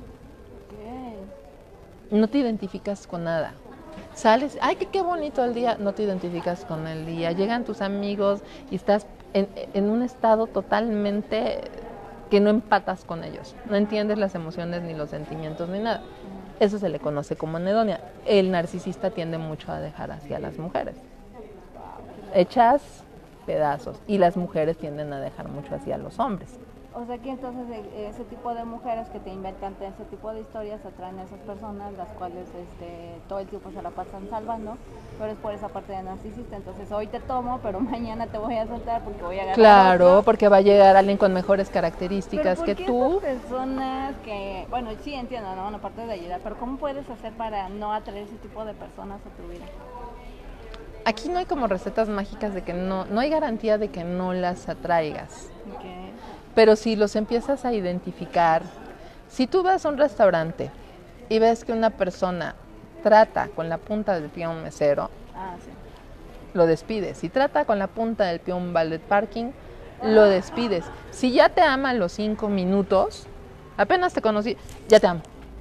Speaker 2: No te identificas con nada. Sales, ay, qué bonito el día, no te identificas con el día. Llegan tus amigos y estás en un estado totalmente que no empatas con ellos. No entiendes las emociones, ni los sentimientos, ni nada. Eso se le conoce como anedonia. El narcisista tiende mucho a dejar hacia las mujeres. Hechas pedazos. Y las mujeres tienden a dejar mucho hacia los hombres.
Speaker 1: O sea que entonces ese tipo de mujeres que te inventan ese tipo de historias atraen a esas personas, las cuales todo el tiempo se la pasan salvando, pero es por esa parte de narcisista. Entonces hoy te tomo, pero mañana te voy a soltar porque voy a agarrar.
Speaker 2: Claro,
Speaker 1: otro.
Speaker 2: Porque va a llegar alguien con mejores características
Speaker 1: ¿Pero
Speaker 2: que tú.
Speaker 1: Esas personas que, bueno, sí entiendo, ¿no? Aparte de ayudar, pero ¿cómo puedes hacer para no atraer ese tipo de personas a tu vida?
Speaker 2: Aquí no hay como recetas mágicas de que no hay garantía de que no las atraigas.
Speaker 1: Okay.
Speaker 2: Pero si los empiezas a identificar, si tú vas a un restaurante y ves que una persona trata con la punta del pie a un mesero,
Speaker 1: sí.
Speaker 2: Lo despides. Si trata con la punta del pie a un valet parking, lo despides. Si ya te ama a los 5 minutos, apenas te conocí, ya te amo.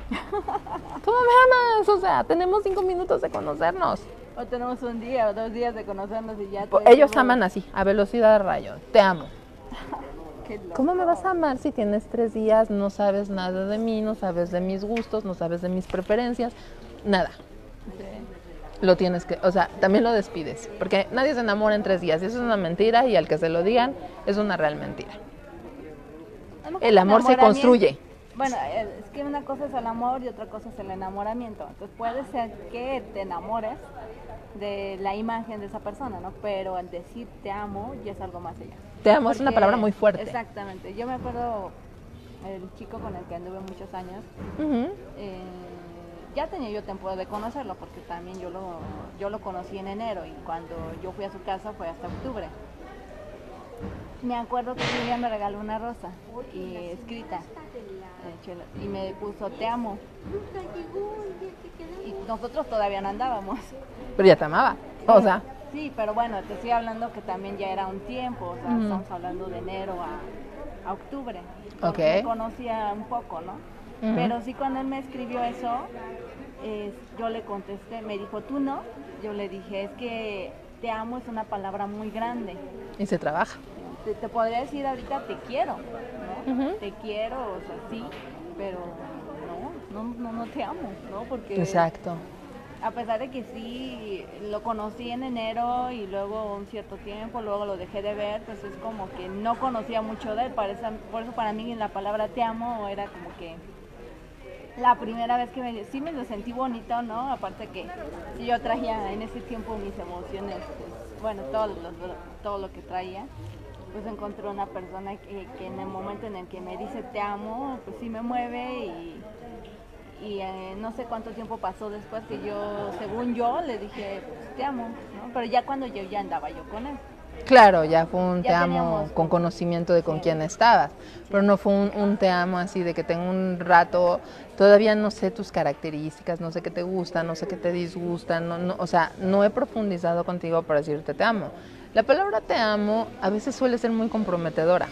Speaker 2: ¿Cómo me amas? O sea, tenemos 5 minutos de conocernos.
Speaker 1: O tenemos un día o 2 días de conocernos y ya...
Speaker 2: Ellos aman así, a velocidad de rayo. Te amo.
Speaker 1: Qué loco.
Speaker 2: ¿Cómo me vas a amar si tienes 3 días, no sabes nada de mí, no sabes de mis gustos, no sabes de mis preferencias? Nada.
Speaker 1: Sí.
Speaker 2: Lo tienes que, o sea, también lo despides. Porque nadie se enamora en 3 días. Y eso es una mentira y al que se lo digan es una real mentira.
Speaker 1: A lo mejor
Speaker 2: El amor se
Speaker 1: enamoramiento-
Speaker 2: construye.
Speaker 1: Bueno, es que una cosa es el amor y otra cosa es el enamoramiento. Entonces puede ser que te enamores de la imagen de esa persona, ¿no? Pero al decir te amo ya es algo más allá.
Speaker 2: Te amo es una
Speaker 1: Porque-
Speaker 2: palabra muy fuerte.
Speaker 1: Exactamente. Yo me acuerdo el chico con el que anduve muchos años,
Speaker 2: Ujú.
Speaker 1: ya tenía yo tiempo de conocerlo porque también yo lo conocí en enero y cuando yo fui a su casa fue hasta octubre. Me acuerdo que un día me regaló una rosa y escrita y me puso te amo y nosotros todavía no andábamos.
Speaker 2: Pero ya te amaba. O sea,
Speaker 1: Sí, pero bueno, te estoy hablando que también ya era un tiempo, o sea,
Speaker 2: Ujú.
Speaker 1: estamos hablando de enero a octubre.
Speaker 2: Ok.
Speaker 1: Me conocía un poco, ¿no?
Speaker 2: Ujú.
Speaker 1: Pero sí cuando él me escribió eso, yo le contesté, me dijo, ¿tú no? Yo le dije, es que te amo es una palabra muy grande.
Speaker 2: y se trabaja.
Speaker 1: Te podría decir ahorita te quiero, ¿no?
Speaker 2: Ujú.
Speaker 1: Te quiero, o sea, sí, pero no te amo, ¿no? Porque
Speaker 2: Exacto.
Speaker 1: a pesar de que sí lo conocí en enero y luego un cierto tiempo, luego lo dejé de ver, pues es como que no conocía mucho de él, por eso para mí la palabra te amo era como que la primera vez que sí me lo sentí bonito, ¿no? Aparte que sí, yo traía en ese tiempo mis emociones, pues, bueno, todo lo que traía, pues encontré una persona que en el momento en el que me dice te amo, pues sí me mueve y no sé cuánto tiempo pasó después que yo, según yo, le dije pues, te amo, ¿no? Pero ya cuando yo ya andaba yo con él.
Speaker 2: Claro, ya fue un
Speaker 1: Ya
Speaker 2: te amo
Speaker 1: teníamos
Speaker 2: con conocimiento de con
Speaker 1: sí.
Speaker 2: quién estabas, pero no fue un te amo así de que tengo un rato, todavía no sé tus características, no sé qué te gusta, no sé qué te disgusta, o sea, no he profundizado contigo para decirte te amo. La palabra te amo a veces suele ser muy comprometedora.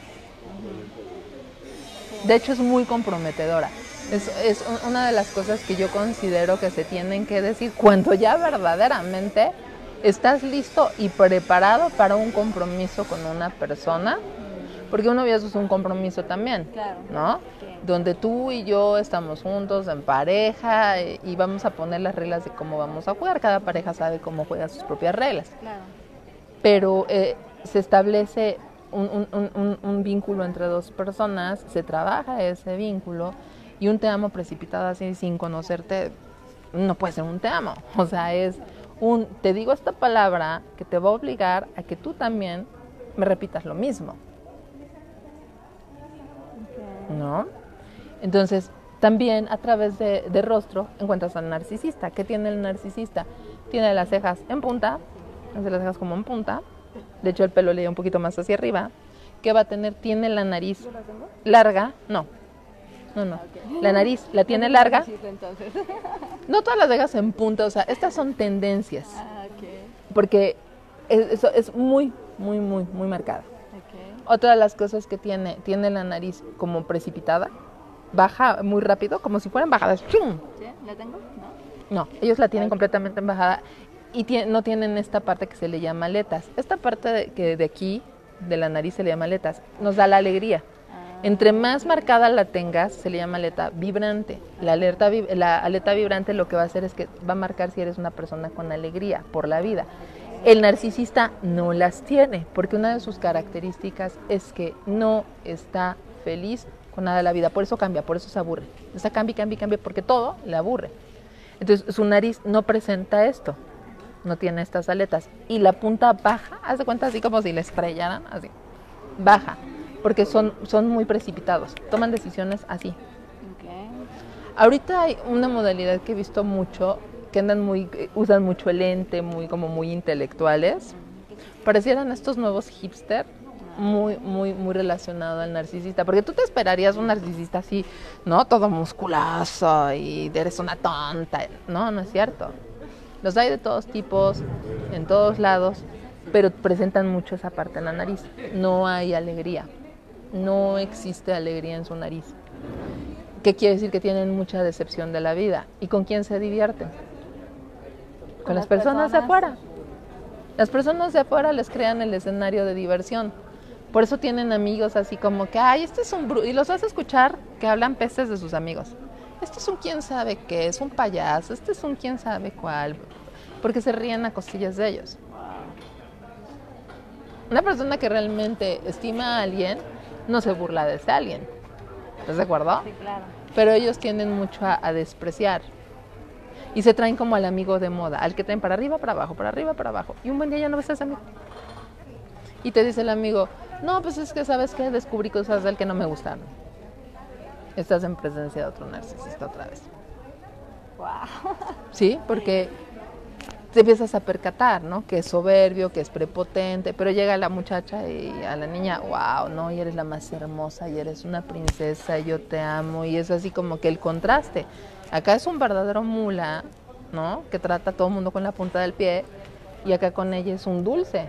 Speaker 2: De hecho es muy comprometedora. Es una de las cosas que yo considero que se tienen que decir cuando ya verdaderamente estás listo y preparado para un compromiso con una persona, porque un noviazgo es un compromiso también,
Speaker 1: Claro.
Speaker 2: ¿no?
Speaker 1: Sí.
Speaker 2: Donde tú y yo estamos juntos en pareja y vamos a poner las reglas de cómo vamos a jugar. Cada pareja sabe cómo juega sus propias reglas.
Speaker 1: Claro.
Speaker 2: Pero se establece un vínculo entre dos personas, se trabaja ese vínculo y un te amo precipitado así sin conocerte no puede ser un te amo. O sea, es te digo esta palabra que te va a obligar a que tú también me repitas lo mismo,
Speaker 1: Okay.
Speaker 2: ¿no? Entonces, también a través de rostro encuentras al narcisista. ¿Qué tiene el narcisista? Tiene las cejas en punta, hace las cejas como en punta, de hecho el pelo le da un poquito más hacia arriba. ¿Qué va a tener? Tiene la nariz
Speaker 1: ¿Yo la tengo?
Speaker 2: larga, no,
Speaker 1: Okay.
Speaker 2: la nariz la tiene larga,
Speaker 1: Entonces.
Speaker 2: no todas las cejas en punta, o sea, estas son tendencias,
Speaker 1: Okay.
Speaker 2: porque eso es muy marcada.
Speaker 1: Okay.
Speaker 2: Otra de las cosas que tiene la nariz como precipitada, baja muy rápido, como si fueran bajadas. ¡Chum!
Speaker 1: ¿Sí? ¿La tengo? No.
Speaker 2: No, ellos la tienen completamente en bajada y no tienen esta parte que se le llama aletas. Esta parte que de aquí, de la nariz, se le llama aletas, nos da la alegría. Entre más marcada la tengas, se le llama aleta vibrante. La aleta vibrante lo que va a hacer es que va a marcar si eres una persona con alegría por la vida. El narcisista no las tiene, porque una de sus características es que no está feliz con nada de la vida. Por eso cambia, por eso se aburre. O sea, cambia, porque todo le aburre. Entonces, su nariz no presenta esto, no tiene estas aletas. Y la punta baja, haz de cuenta así como si le estrellaran, así, baja. Porque son muy precipitados, toman decisiones así.
Speaker 1: Okay.
Speaker 2: Ahorita hay una modalidad que he visto mucho, que usan mucho el lente, muy intelectuales. Parecieran estos nuevos hipster, muy relacionado al narcisista. Porque tú te esperarías un narcisista así, ¿no? Todo musculoso y eres una tonta. No es cierto. Los hay de todos tipos, en todos lados, pero presentan mucho esa parte en la nariz. No hay alegría. No existe alegría en su nariz. ¿Qué quiere decir? Que tienen mucha decepción de la vida. ¿Y con quién se divierten? Con las personas de afuera. Las personas de afuera les crean el escenario de diversión. Por eso tienen amigos así como que, ay, este es un y los vas a escuchar que hablan pestes de sus amigos. Este es un quién sabe qué, es un payaso, este es un quién sabe cuál, porque se ríen a costillas de ellos. Una persona que realmente estima a alguien no se burla de ese alguien. ¿Estás de acuerdo?
Speaker 1: Sí, claro.
Speaker 2: Pero ellos tienden mucho a despreciar. Y se traen como al amigo de moda, al que traen para arriba, para abajo, para arriba, para abajo. Y un buen día ya no ves a ese amigo. Y te dice el amigo, no, pues es que ¿sabes qué? Descubrí cosas de él que no me gustaron. Estás en presencia de otro narcisista otra vez.
Speaker 1: Wow.
Speaker 2: Sí, porque te empiezas a percatar, ¿no? Que es soberbio, que es prepotente, pero llega la muchacha y a la niña, wow, no, y eres la más hermosa, y eres una princesa, y yo te amo, y es así como que el contraste. Acá es un verdadero mula, ¿no? Que trata a todo el mundo con la punta del pie, y acá con ella es un dulce.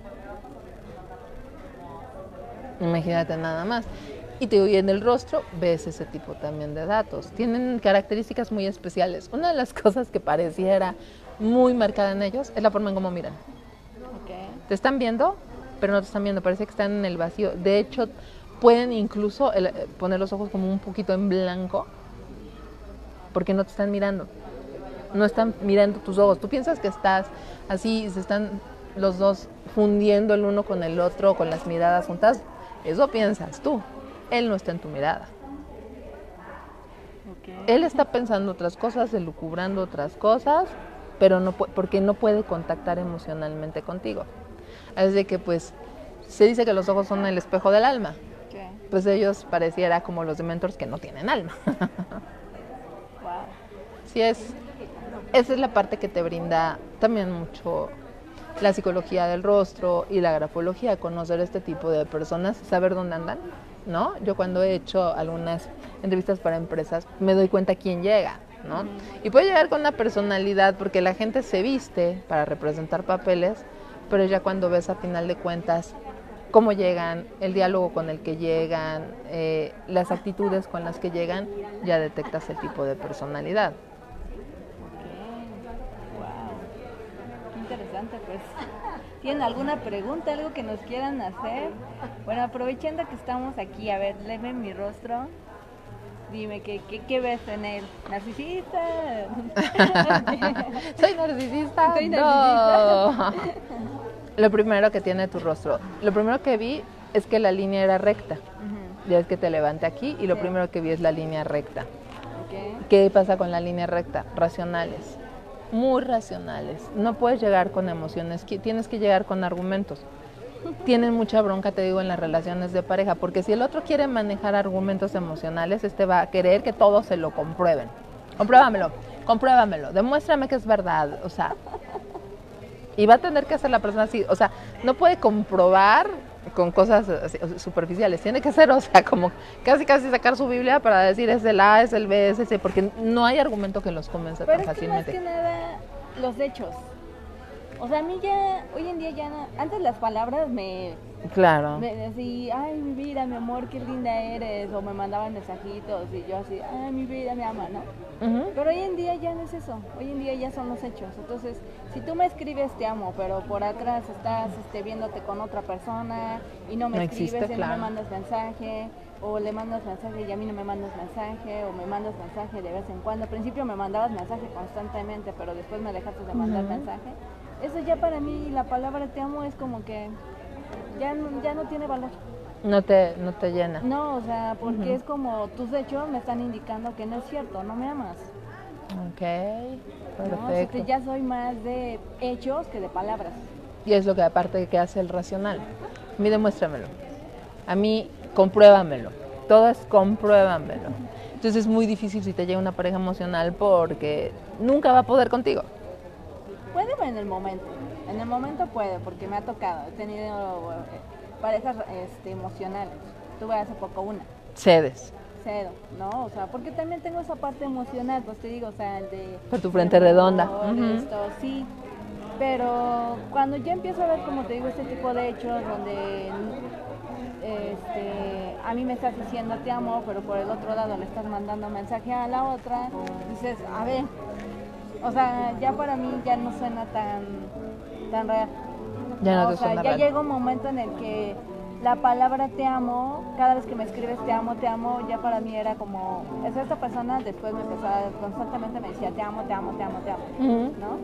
Speaker 2: Imagínate nada más. Y te digo, y en el rostro ves ese tipo también de datos. Tienen características muy especiales. Una de las cosas que pareciera muy marcada en ellos es la forma en cómo miran.
Speaker 1: Okay.
Speaker 2: Te están viendo, pero no te están viendo. Parece que están en el vacío. De hecho, pueden incluso poner los ojos como un poquito en blanco porque no te están mirando. No están mirando tus ojos. Tú piensas que estás así, se están los dos fundiendo el uno con el otro, con las miradas juntas. Eso piensas tú. Él no está en tu mirada.
Speaker 1: Okay.
Speaker 2: Él está pensando otras cosas, elucubrando otras cosas, pero no porque no puede contactar emocionalmente contigo. Así de que pues se dice que los ojos son el espejo del alma.
Speaker 1: Okay.
Speaker 2: Pues ellos pareciera como los dementors que no tienen alma.
Speaker 1: Wow.
Speaker 2: Sí, esa es la parte que te brinda también mucho la psicología del rostro y la grafología, conocer este tipo de personas, saber dónde andan, ¿no? Yo cuando he hecho algunas entrevistas para empresas me doy cuenta quién llega, ¿no? Y puede llegar con una personalidad porque la gente se viste para representar papeles, pero ya cuando ves a final de cuentas cómo llegan, el diálogo con el que llegan, las actitudes con las que llegan, ya detectas el tipo de personalidad.
Speaker 1: Interesante, pues. ¿Tienen alguna pregunta, algo que nos quieran hacer? Bueno, aprovechando que estamos aquí, a ver, léeme mi rostro. Dime, ¿qué ves en él? ¿Narcisista?
Speaker 2: ¿Soy narcisista?
Speaker 1: ¿Soy
Speaker 2: No.
Speaker 1: narcisista?
Speaker 2: Lo primero que tiene tu rostro, lo primero que vi es que la línea era recta. Ya es que te levanté aquí y lo primero que vi es la línea recta.
Speaker 1: Okay.
Speaker 2: ¿Qué pasa con la línea recta? Racionales. Muy racionales. No puedes llegar con emociones, tienes que llegar con argumentos. Tienen mucha bronca, te digo, en las relaciones de pareja, porque si el otro quiere manejar argumentos emocionales, va a querer que todos se lo comprueben. Compruébamelo, demuéstrame que es verdad, o sea, y va a tener que hacer la persona así, o sea, no puede comprobar con cosas así, superficiales, tiene que ser, o sea, como casi sacar su Biblia para decir es el A, es el B, es el C, porque no hay argumento que los convenza tan fácilmente.
Speaker 1: Pero es que más que nada, los hechos. O sea, a mí ya, hoy en día ya, antes las palabras
Speaker 2: Claro.
Speaker 1: me decían, ay, mi vida, mi amor, qué linda eres, o me mandaban mensajitos, y yo así, ay, mi vida, mi ama, ¿no? Pero hoy en día ya no es eso, hoy en día ya son los hechos. Entonces, si tú me escribes te amo, pero por atrás estás viéndote con otra persona, y no me escribes,
Speaker 2: existe,
Speaker 1: y
Speaker 2: claro.
Speaker 1: no me mandas mensaje, o le mandas mensaje y a mí no me mandas mensaje, o me mandas mensaje de vez en cuando. Al principio me mandabas mensaje constantemente, pero después me dejaste de mandar mensaje. Eso ya para mí, la palabra te amo es como que ya no tiene valor.
Speaker 2: No te llena.
Speaker 1: No, o sea, porque es como tus hechos me están indicando que no es cierto, no me amas.
Speaker 2: Ok, perfecto.
Speaker 1: ¿No? O sea, ya soy más de hechos que de palabras.
Speaker 2: Y es lo que aparte que hace el racional. A mí demuéstramelo. A mí compruébamelo. Todo es compruébamelo. Entonces es muy difícil si te llega una pareja emocional porque nunca va a poder contigo.
Speaker 1: Puede en el momento puede, porque me ha tocado, he tenido parejas emocionales, tuve hace poco una.
Speaker 2: Cedo,
Speaker 1: ¿no? O sea, porque también tengo esa parte emocional, pues te digo, o sea, el de...
Speaker 2: por tu frente redonda.
Speaker 1: Esto, sí, pero cuando ya empiezo a ver, como te digo, este tipo de hechos donde a mí me estás diciendo te amo, pero por el otro lado le estás mandando mensaje a la otra, dices, a ver, o sea, ya para mí ya no suena tan real.
Speaker 2: Ya no te
Speaker 1: o sea,
Speaker 2: suena
Speaker 1: ya
Speaker 2: real.
Speaker 1: llega un momento en el que la palabra te amo, cada vez que me escribes te amo, ya para mí era como, es esta persona, después me empezaba, constantemente me decía te amo, ¿no?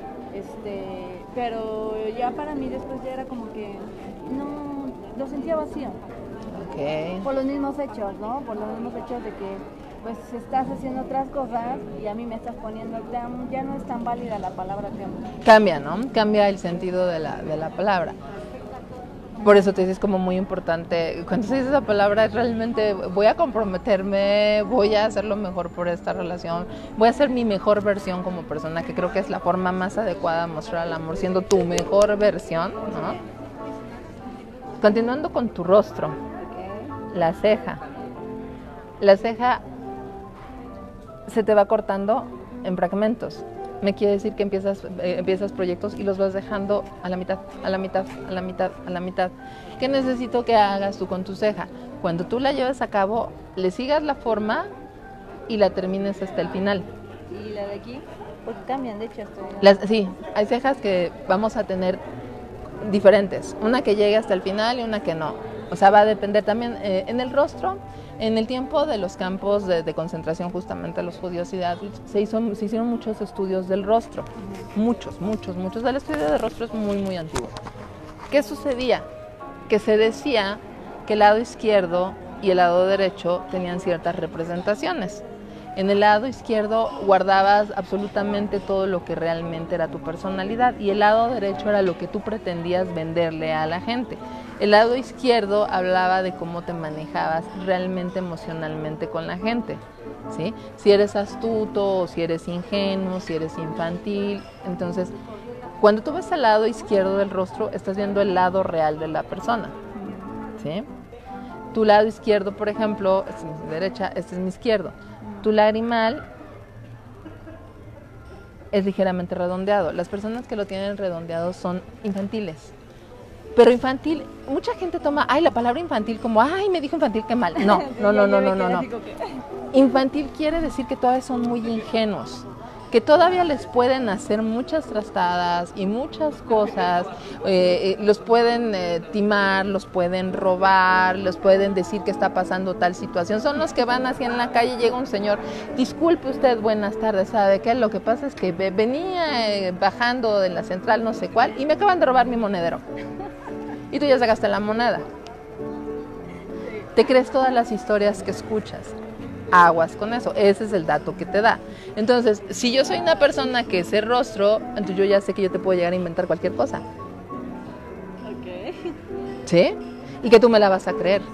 Speaker 1: Pero ya para mí después ya era como que, no, lo sentía vacío.
Speaker 2: Okay.
Speaker 1: Por los mismos hechos, ¿no? Por los mismos hechos de que, pues, estás haciendo otras cosas y a mí me estás poniendo te amo, ya no es tan válida la palabra te amo.
Speaker 2: Cambia, ¿no? Cambia el sentido de la palabra. Por eso te dices como muy importante, cuando se dice esa palabra es realmente voy a comprometerme, voy a hacer lo mejor por esta relación, voy a hacer mi mejor versión como persona, que creo que es la forma más adecuada de mostrar el amor, siendo tu mejor versión, ¿no? Continuando con tu rostro, la ceja. La ceja se te va cortando en fragmentos. Me quiere decir que empiezas proyectos y los vas dejando a la mitad. ¿Qué necesito que hagas tú con tu ceja? Cuando tú la lleves a cabo, le sigas la forma y la termines hasta el final.
Speaker 1: ¿Y la de aquí? Porque cambian, de hecho.
Speaker 2: Sí, hay cejas que vamos a tener diferentes. Una que llegue hasta el final y una que no. O sea, va a depender también en el rostro. En el tiempo de los campos de concentración, justamente los judíos y se hicieron muchos estudios del rostro. Muchos. El estudio del rostro es muy, muy antiguo. ¿Qué sucedía? Que se decía que el lado izquierdo y el lado derecho tenían ciertas representaciones. En el lado izquierdo guardabas absolutamente todo lo que realmente era tu personalidad y el lado derecho era lo que tú pretendías venderle a la gente. El lado izquierdo hablaba de cómo te manejabas realmente emocionalmente con la gente, ¿sí? Si eres astuto, o si eres ingenuo, si eres infantil. Entonces, cuando tú ves el lado izquierdo del rostro, estás viendo el lado real de la persona, ¿sí? Tu lado izquierdo, por ejemplo, esta es mi derecha, este es mi izquierdo. Tu lagrimal es ligeramente redondeado. Las personas que lo tienen redondeado son infantiles. Pero infantil, mucha gente toma, la palabra infantil como, me dijo infantil, qué mal. No. Infantil quiere decir que todavía son muy ingenuos, que todavía les pueden hacer muchas trastadas y muchas cosas, los pueden timar, los pueden robar, los pueden decir que está pasando tal situación. Son los que van así en la calle, llega un señor, disculpe usted, buenas tardes, ¿sabe qué? Lo que pasa es que venía bajando de la central no sé cuál y me acaban de robar mi monedero. Y tú ya sacaste la moneda. Te crees todas las historias que escuchas. Aguas con eso. Ese es el dato que te da. Entonces, si yo soy una persona que sé rostro, entonces yo ya sé que yo te puedo llegar a inventar cualquier cosa.
Speaker 1: Ok.
Speaker 2: ¿Sí? Y que tú me la vas a creer.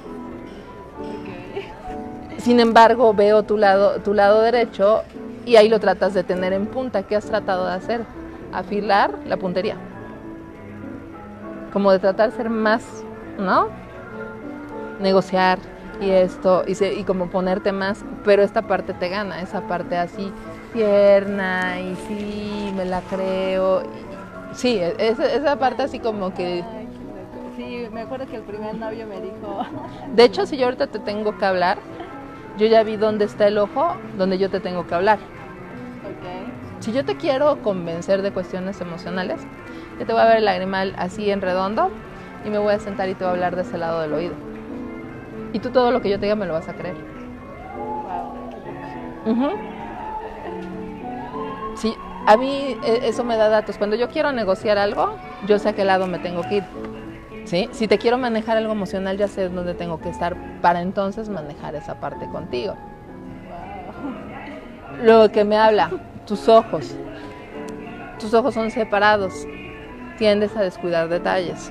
Speaker 1: Ok.
Speaker 2: Sin embargo, veo tu lado derecho y ahí lo tratas de tener en punta. ¿Qué has tratado de hacer? Afilar la puntería. Como de tratar de ser más, ¿no? Negociar y esto, y como ponerte más, pero esta parte te gana, esa parte así tierna y sí, me la creo. Sí, esa parte así como que...
Speaker 1: Ay, qué loco. Sí, me acuerdo que el primer novio me dijo...
Speaker 2: De hecho, si yo ahorita te tengo que hablar, yo ya vi dónde está el ojo, donde yo te tengo que hablar.
Speaker 1: Ok.
Speaker 2: Si yo te quiero convencer de cuestiones emocionales, yo te voy a ver el lagrimal así en redondo y me voy a sentar y te voy a hablar de ese lado del oído. Y tú todo lo que yo te diga me lo vas a creer.
Speaker 1: Wow.
Speaker 2: Sí, a mí eso me da datos. Cuando yo quiero negociar algo, yo sé a qué lado me tengo que ir. ¿Sí? Si te quiero manejar algo emocional, ya sé dónde tengo que estar para entonces manejar esa parte contigo.
Speaker 1: Wow.
Speaker 2: Lo que me habla, tus ojos. Tus ojos son separados. Tiendes a descuidar detalles.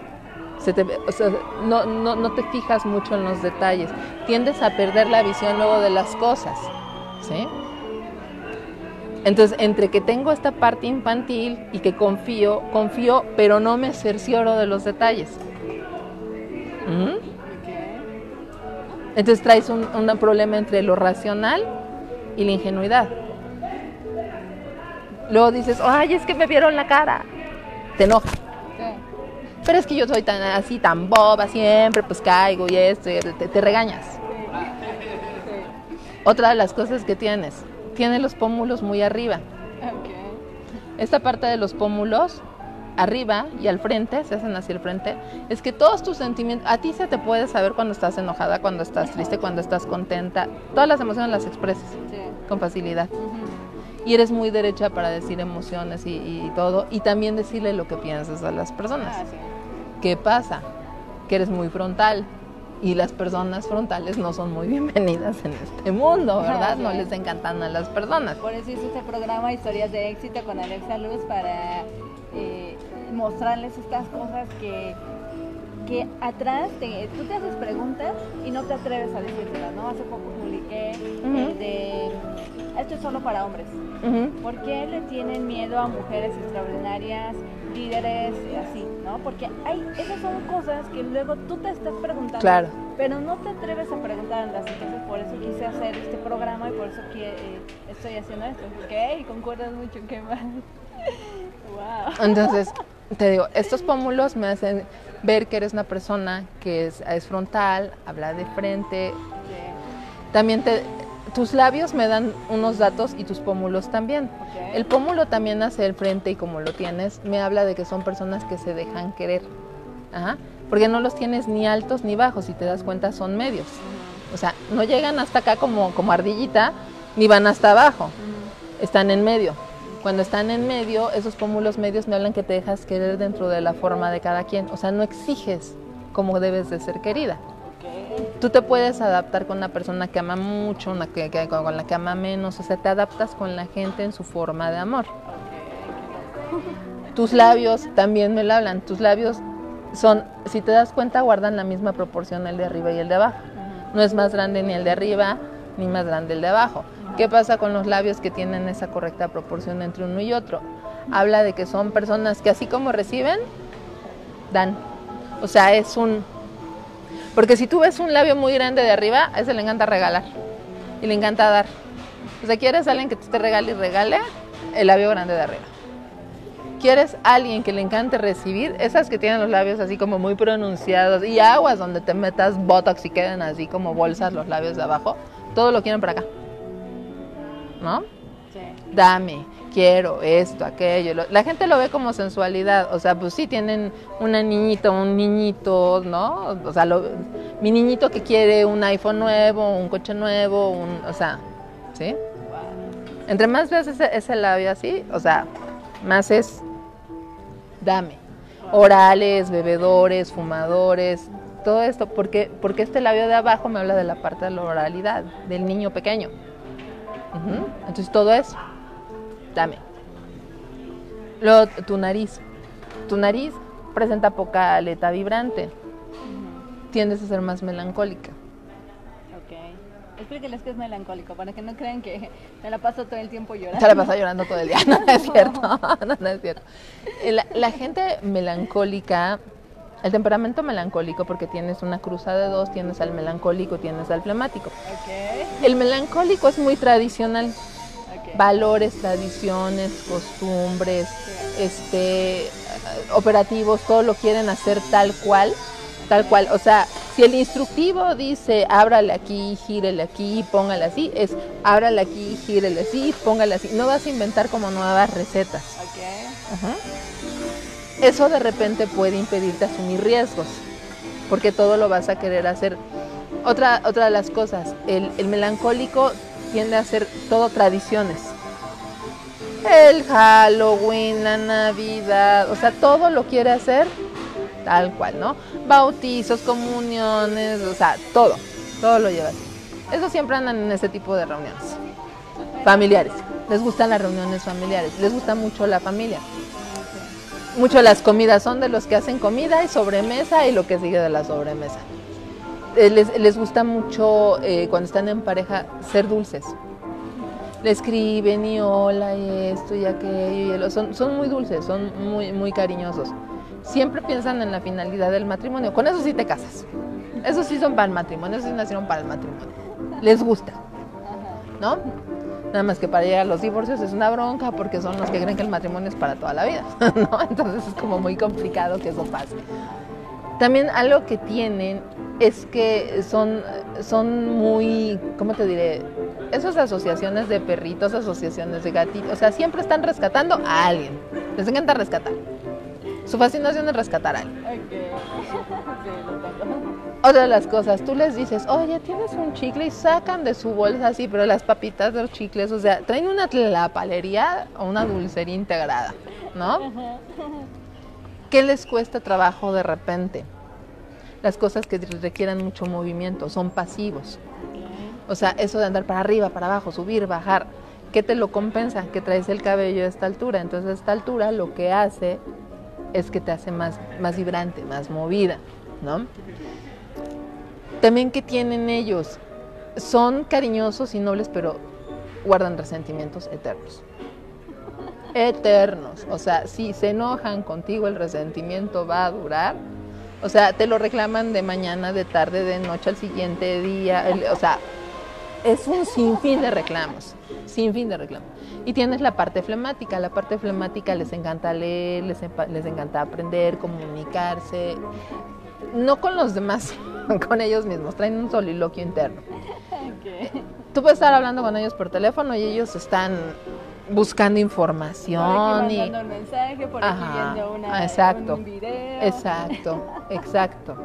Speaker 2: No te fijas mucho en los detalles. Tiendes a perder la visión luego de las cosas. ¿Sí? Entonces, entre que tengo esta parte infantil y que confío, pero no me cercioro de los detalles. Entonces traes un problema entre lo racional y la ingenuidad. Luego dices, es que me vieron la cara. Te enoja. pero es que yo soy tan así, tan boba siempre, pues caigo y esto, y te regañas. Otra de las cosas que tiene los pómulos muy arriba. Esta parte de los pómulos, arriba y al frente, se hacen hacia el frente, es que todos tus sentimientos, a ti se te puede saber cuando estás enojada, cuando estás triste, cuando estás contenta, todas las emociones las expresas con facilidad. Y eres muy derecha para decir emociones y todo, y también decirle lo que piensas a las personas. ¿Qué pasa? Que eres muy frontal, y las personas frontales no son muy bienvenidas en este mundo, ¿verdad? No les encantan a las personas.
Speaker 1: Por eso hice este programa Historias de Éxito con Alexa Luz, para mostrarles estas cosas que atrás tú te haces preguntas y no te atreves a decírtelas, ¿no? Hace poco publiqué esto es solo para hombres. ¿Por qué le tienen miedo a mujeres extraordinarias, líderes y así, ¿no? Porque esas son cosas que luego tú te estás preguntando,
Speaker 2: claro,
Speaker 1: pero no te atreves a preguntarlas. Entonces por eso quise hacer este programa y por eso estoy haciendo esto. Ok, concuerdas mucho, qué más. Wow.
Speaker 2: Entonces, te digo, estos pómulos me hacen ver que eres una persona que es frontal, habla de frente. También tus labios me dan unos datos y tus pómulos también. El pómulo también hacia el frente, y como lo tienes, me habla de que son personas que se dejan querer. Porque no los tienes ni altos ni bajos, si te das cuenta son medios. O sea, no llegan hasta acá como ardillita, ni van hasta abajo. Están en medio. Cuando están en medio, esos pómulos medios me hablan que te dejas querer dentro de la forma de cada quien. O sea, no exiges como debes de ser querida. Tú te puedes adaptar con una persona que ama mucho, con la que ama menos. O sea, te adaptas con la gente en su forma de amor. Tus labios también me lo hablan. Tus labios son, si te das cuenta, guardan la misma proporción el de arriba y el de abajo. No es más grande ni el de arriba, ni más grande el de abajo. ¿Qué pasa con los labios que tienen esa correcta proporción entre uno y otro? Habla de que son personas que así como reciben, dan. O sea, porque si tú ves un labio muy grande de arriba, a ese le encanta regalar y le encanta dar. O sea, ¿quieres a alguien que te regale y regale? El labio grande de arriba. ¿Quieres a alguien que le encante recibir? Esas que tienen los labios así como muy pronunciados, y aguas donde te metas botox y queden así como bolsas los labios de abajo, todo lo quieren para acá, ¿no? Sí. Dame, quiero esto, aquello. La gente lo ve como sensualidad. O sea, pues sí, tienen una niñita, un niñito, ¿no? O sea, mi niñito que quiere un iPhone nuevo, un coche nuevo, o sea, ¿sí? Wow. Entre más ves ese labio así, o sea, más es dame. Orales, bebedores, fumadores, todo esto. Porque este labio de abajo me habla de la parte de la oralidad, del niño pequeño. Entonces todo eso, dame. Luego tu nariz presenta poca aleta vibrante. Tiendes a ser más melancólica.
Speaker 1: Explíqueles qué es melancólico, para que no crean que me la paso todo el tiempo llorando.
Speaker 2: Se la pasa llorando todo el día, no es cierto, no es cierto. La gente melancólica, el temperamento melancólico, porque tienes una cruza de dos, tienes al melancólico, tienes al flemático. El melancólico es muy tradicional. Valores, tradiciones, costumbres, operativos, todo lo quieren hacer tal cual. O sea, si el instructivo dice ábrale aquí, gírele aquí, póngale así, es ábrale aquí, gírele así, póngale así. No vas a inventar como nuevas recetas. Eso de repente puede impedirte asumir riesgos, porque todo lo vas a querer hacer. Otra de las cosas, el melancólico tiende a hacer todo tradiciones. El Halloween, la Navidad, o sea, todo lo quiere hacer tal cual, ¿no? Bautizos, comuniones, o sea, todo lo lleva así. Eso siempre andan en ese tipo de reuniones familiares. Les gustan las reuniones familiares, les gusta mucho la familia. Mucho las comidas, son de los que hacen comida y sobremesa y lo que sigue de la sobremesa. Les gusta mucho cuando están en pareja ser dulces. Le escriben y hola y esto y aquello y son muy dulces, son muy, muy cariñosos. Siempre piensan en la finalidad del matrimonio. Con eso sí te casas. Esos sí son para el matrimonio, esos sí nacieron para el matrimonio. Les gusta, ¿no? Nada más que para llegar a los divorcios es una bronca porque son los que creen que el matrimonio es para toda la vida, ¿no? Entonces es como muy complicado que eso pase. También algo que tienen es que son muy, ¿cómo te diré? Esas asociaciones de perritos, asociaciones de gatitos, o sea, siempre están rescatando a alguien. Les encanta rescatar. Su fascinación es rescatar a alguien.
Speaker 1: Ok. Sí, lo tengo.
Speaker 2: Otra de las cosas, tú les dices, oye, ¿tienes un chicle? Y sacan de su bolsa así, pero las papitas de los chicles, o sea, traen una tlapalería o una dulcería integrada, ¿no? ¿Qué les cuesta trabajo de repente? Las cosas que requieran mucho movimiento, son pasivos. O sea, eso de andar para arriba, para abajo, subir, bajar, ¿qué te lo compensa? Que traes el cabello a esta altura. Entonces, a esta altura lo que hace es que te hace más vibrante, más movida, ¿no? También, ¿qué tienen ellos? Son cariñosos y nobles, pero guardan resentimientos eternos. Eternos. O sea, si se enojan contigo, el resentimiento va a durar. O sea, te lo reclaman de mañana, de tarde, de noche, al siguiente día. O sea, es un sinfín de reclamos. Sinfín de reclamos. Y tienes la parte flemática. La parte flemática les encanta leer, les encanta aprender, comunicarse. No con los demás, con ellos mismos. Traen un soliloquio interno.
Speaker 1: Okay.
Speaker 2: Tú puedes estar hablando con ellos por teléfono y ellos están buscando información.
Speaker 1: Por aquí mandando un mensaje, por aquí viendo un video.
Speaker 2: Exacto.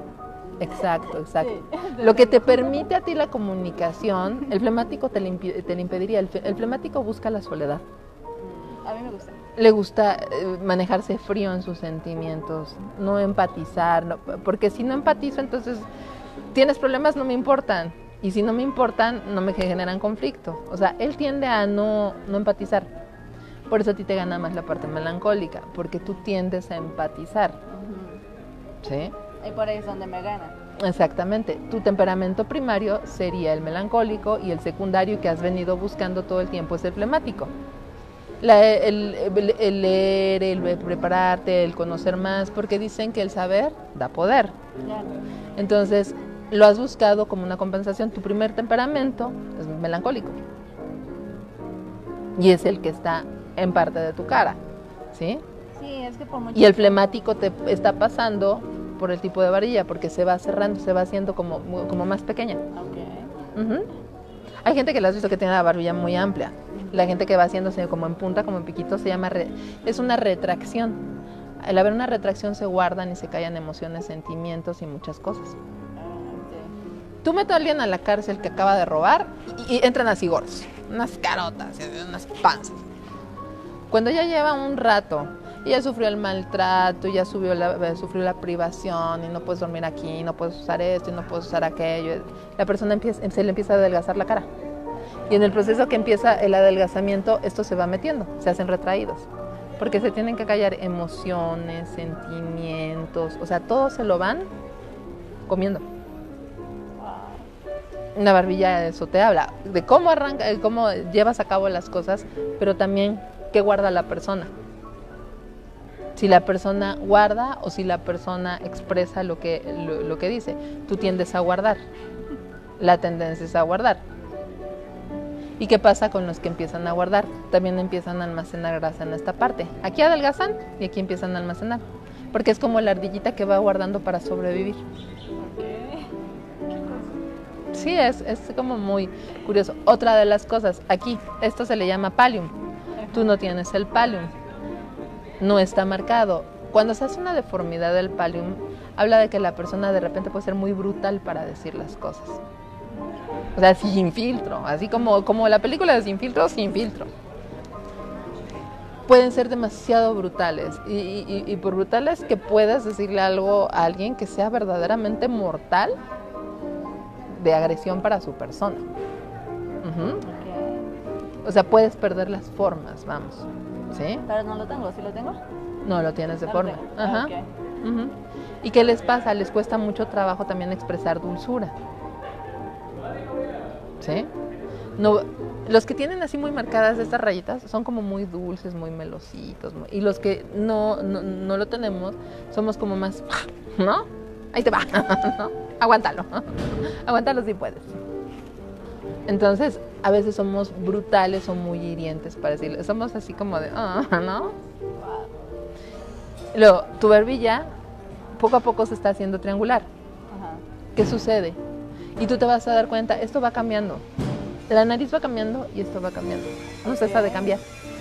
Speaker 2: Sí.
Speaker 1: Lo
Speaker 2: que te permite a ti la comunicación, el flemático te le impediría. El flemático busca la soledad.
Speaker 1: A mí me gusta.
Speaker 2: Le gusta manejarse frío en sus sentimientos, no empatizar, no, porque si no empatizo, entonces tienes problemas, no me importan. Y si no me importan, no me generan conflicto. O sea, él tiende a no empatizar. Por eso a ti te gana más la parte melancólica, porque tú tiendes a empatizar. ¿Sí?
Speaker 1: Y por ahí es donde me gana.
Speaker 2: Exactamente. Tu temperamento primario sería el melancólico y el secundario que has venido buscando todo el tiempo es el flemático. El leer, el prepararte, el conocer más, porque dicen que el saber da poder.
Speaker 1: Claro.
Speaker 2: Entonces, lo has buscado como una compensación. Tu primer temperamento es melancólico. Y es el que está en parte de tu cara, ¿sí?
Speaker 1: Sí, es que por mucho.
Speaker 2: Y el flemático te está pasando por el tipo de varilla, porque se va cerrando, se va haciendo como más pequeña.
Speaker 1: Okay.
Speaker 2: Hay gente que la has visto que tiene la barbilla muy amplia. La gente que va haciéndose como en punta, como en piquito, se llama es una retracción. Al haber una retracción se guardan y se callan emociones, sentimientos y muchas cosas. Tú metes a alguien a la cárcel que acaba de robar y entran así gordos, unas carotas, unas panzas. Cuando ya lleva un rato y ya sufrió el maltrato, ya sufrió la privación y no puedes dormir aquí, no puedes usar esto y no puedes usar aquello, la persona se le empieza a adelgazar la cara. Y en el proceso que empieza el adelgazamiento, esto se va metiendo, se hacen retraídos. Porque se tienen que callar emociones, sentimientos, o sea, todo se lo van comiendo. Una barbilla de eso te habla, de cómo arranca, de cómo llevas a cabo las cosas, pero también qué guarda la persona. Si la persona guarda o si la persona expresa lo que dice. Tú tiendes a guardar, la tendencia es a guardar. ¿Y qué pasa con los que empiezan a guardar? También empiezan a almacenar grasa en esta parte. Aquí adelgazan y aquí empiezan a almacenar. Porque es como la ardillita que va guardando para sobrevivir. Sí, es como muy curioso. Otra de las cosas, aquí, esto se le llama pallium. Tú no tienes el pallium. No está marcado. Cuando se hace una deformidad del pallium, habla de que la persona de repente puede ser muy brutal para decir las cosas. O sea, sin filtro, así como la película de Sin Filtro, sin filtro. Pueden ser demasiado brutales y por brutales que puedas decirle algo a alguien que sea verdaderamente mortal de agresión para su persona. O sea, puedes perder las formas, vamos. ¿Sí?
Speaker 1: Pero no lo tengo, ¿sí lo tengo?
Speaker 2: No lo tienes de
Speaker 1: No
Speaker 2: forma.
Speaker 1: Ajá. Okay.
Speaker 2: ¿Y qué les pasa? Les cuesta mucho trabajo también expresar dulzura. ¿Sí? No, los que tienen así muy marcadas estas rayitas son como muy dulces, muy melositos, y los que no lo tenemos somos como más, ¿no? Ahí te va, ¿no? Aguántalo si puedes. Entonces, a veces somos brutales o muy hirientes para decirlo. Somos así como de, ¿no? Luego, tu barbilla poco a poco se está haciendo triangular.
Speaker 1: Ajá.
Speaker 2: ¿Qué sucede? Y tú te vas a dar cuenta, esto va cambiando. La nariz va cambiando y esto va cambiando. No cesa de cambiar.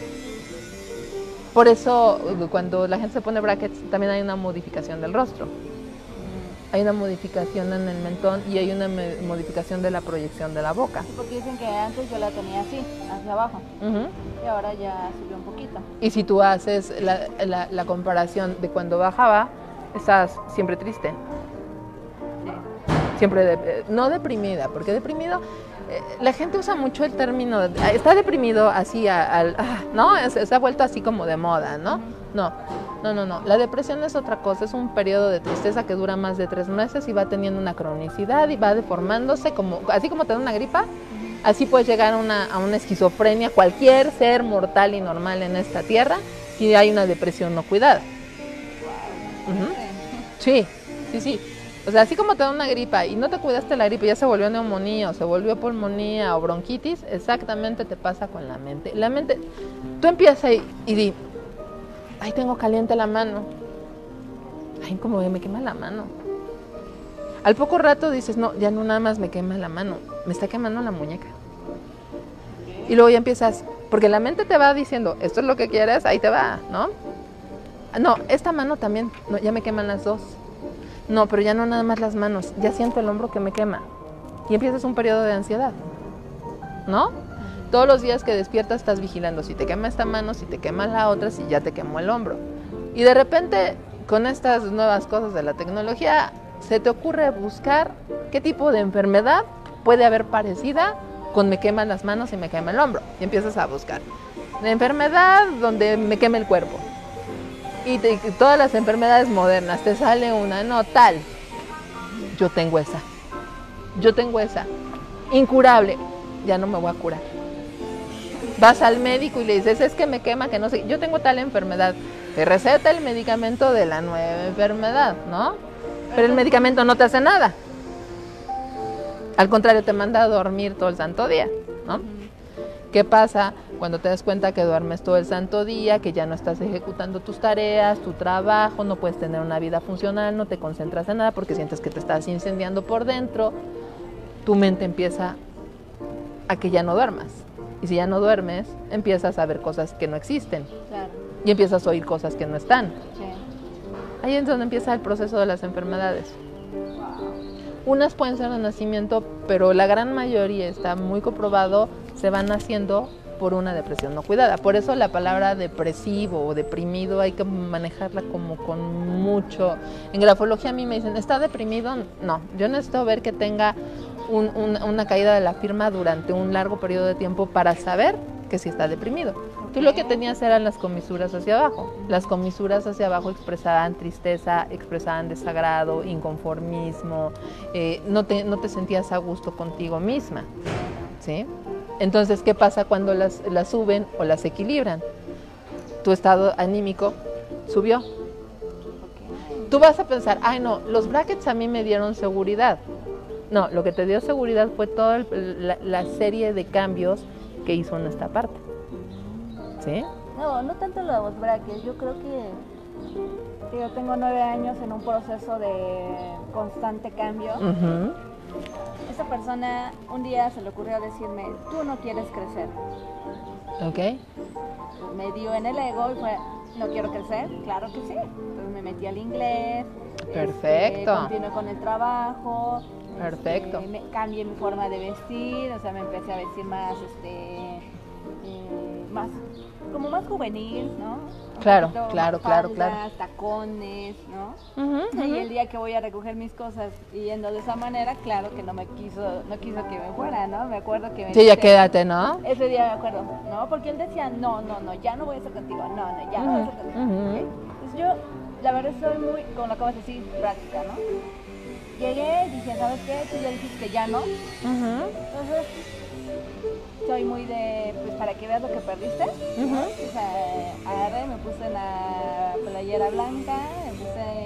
Speaker 2: Por eso, cuando la gente se pone brackets, también hay una modificación del rostro. Hay una modificación en el mentón y hay una modificación de la proyección de la boca.
Speaker 1: Sí, porque dicen que antes yo la tenía así, hacia abajo, y ahora ya subió un poquito.
Speaker 2: Y si tú haces la comparación de cuando bajaba, estás siempre triste.
Speaker 1: Sí.
Speaker 2: Siempre, no deprimida, porque deprimido, la gente usa mucho el término, está deprimido así, ¿no? Se ha vuelto así como de moda, ¿no? No. La depresión es otra cosa, es un periodo de tristeza que dura más de 3 meses y va teniendo una cronicidad y va deformándose, así como te da una gripa, así puedes llegar a una esquizofrenia, cualquier ser mortal y normal en esta tierra, si hay una depresión no cuidada. Sí. O sea, así como te da una gripa y no te cuidaste la gripa, ya se volvió neumonía o se volvió pulmonía o bronquitis, exactamente te pasa con la mente. La mente, tú empiezas y di, ay, tengo caliente la mano. Ay, como me quema la mano. Al poco rato dices, no, ya no nada más me quema la mano, me está quemando la muñeca. Y luego ya empiezas, porque la mente te va diciendo, esto es lo que quieres, ahí te va, ¿no? No, esta mano también, no, ya me queman las dos. No, pero ya no nada más las manos, ya siento el hombro que me quema. Y empiezas un periodo de ansiedad, ¿no? Todos los días que despiertas estás vigilando si te quema esta mano, si te quema la otra, si ya te quemó el hombro. Y de repente, con estas nuevas cosas de la tecnología, se te ocurre buscar qué tipo de enfermedad puede haber parecida con me queman las manos y me quema el hombro. Y empiezas a buscar la enfermedad donde me queme el cuerpo. Y todas las enfermedades modernas, te sale una, no, tal. Yo tengo esa. Incurable. Ya no me voy a curar. Vas al médico y le dices, es que me quema, que no sé, yo tengo tal enfermedad. Te receta el medicamento de la nueva enfermedad, ¿no? Pero el medicamento no te hace nada. Al contrario, te manda a dormir todo el santo día, ¿no? ¿Qué pasa cuando te das cuenta que duermes todo el santo día, que ya no estás ejecutando tus tareas, tu trabajo, no puedes tener una vida funcional, no te concentras en nada porque sientes que te estás incendiando por dentro? Tu mente empieza a que ya no duermas. Y si ya no duermes, empiezas a ver cosas que no existen.
Speaker 1: Claro.
Speaker 2: Y empiezas a oír cosas que no están.
Speaker 1: Sí.
Speaker 2: Ahí es donde empieza el proceso de las enfermedades. Unas pueden ser de nacimiento, pero la gran mayoría, está muy comprobado, se van haciendo por una depresión no cuidada. Por eso la palabra depresivo o deprimido hay que manejarla como con mucho. En grafología a mí me dicen, ¿está deprimido? No, yo necesito ver que tenga una caída de la firma durante un largo periodo de tiempo para saber que sí está deprimido. Tú lo que tenías eran las comisuras hacia abajo. Las comisuras hacia abajo expresaban tristeza, expresaban desagrado, inconformismo, no te sentías a gusto contigo misma, ¿sí? Entonces, ¿qué pasa cuando las suben o las equilibran? Tu estado anímico subió. Tú vas a pensar, ay no, los brackets a mí me dieron seguridad. No, lo que te dio seguridad fue toda la serie de cambios que hizo en esta parte. ¿Sí?
Speaker 1: No tanto los brackets, yo creo que yo tengo 9 años en un proceso de constante cambio. Esa persona un día se le ocurrió decirme, tú no quieres crecer.
Speaker 2: Ok.
Speaker 1: Me dio en el ego y fue, no quiero crecer, claro que sí. Entonces me metí al inglés.
Speaker 2: Perfecto.
Speaker 1: Continué con el trabajo.
Speaker 2: Perfecto.
Speaker 1: Cambié mi forma de vestir, o sea, me empecé a vestir más, como más juvenil, ¿no?
Speaker 2: Claro.
Speaker 1: Tacones, ¿no? Y el día que voy a recoger mis cosas y yendo de esa manera, claro que no quiso que me fuera, ¿no? Me acuerdo que me
Speaker 2: sí, ya quédate, ¿no?
Speaker 1: Ese día me acuerdo, ¿no? Porque él decía, no, ya no voy a estar contigo, no, ya no voy a estar contigo. ¿Okay? Entonces yo, la verdad, soy muy, como lo acabas de decir, práctica, ¿no? Llegué y dije, ¿sabes qué? Tú ya dijiste que ya no. Entonces, soy muy de, pues para que veas lo que perdiste. O sea, agarré, me puse la playera blanca, me puse una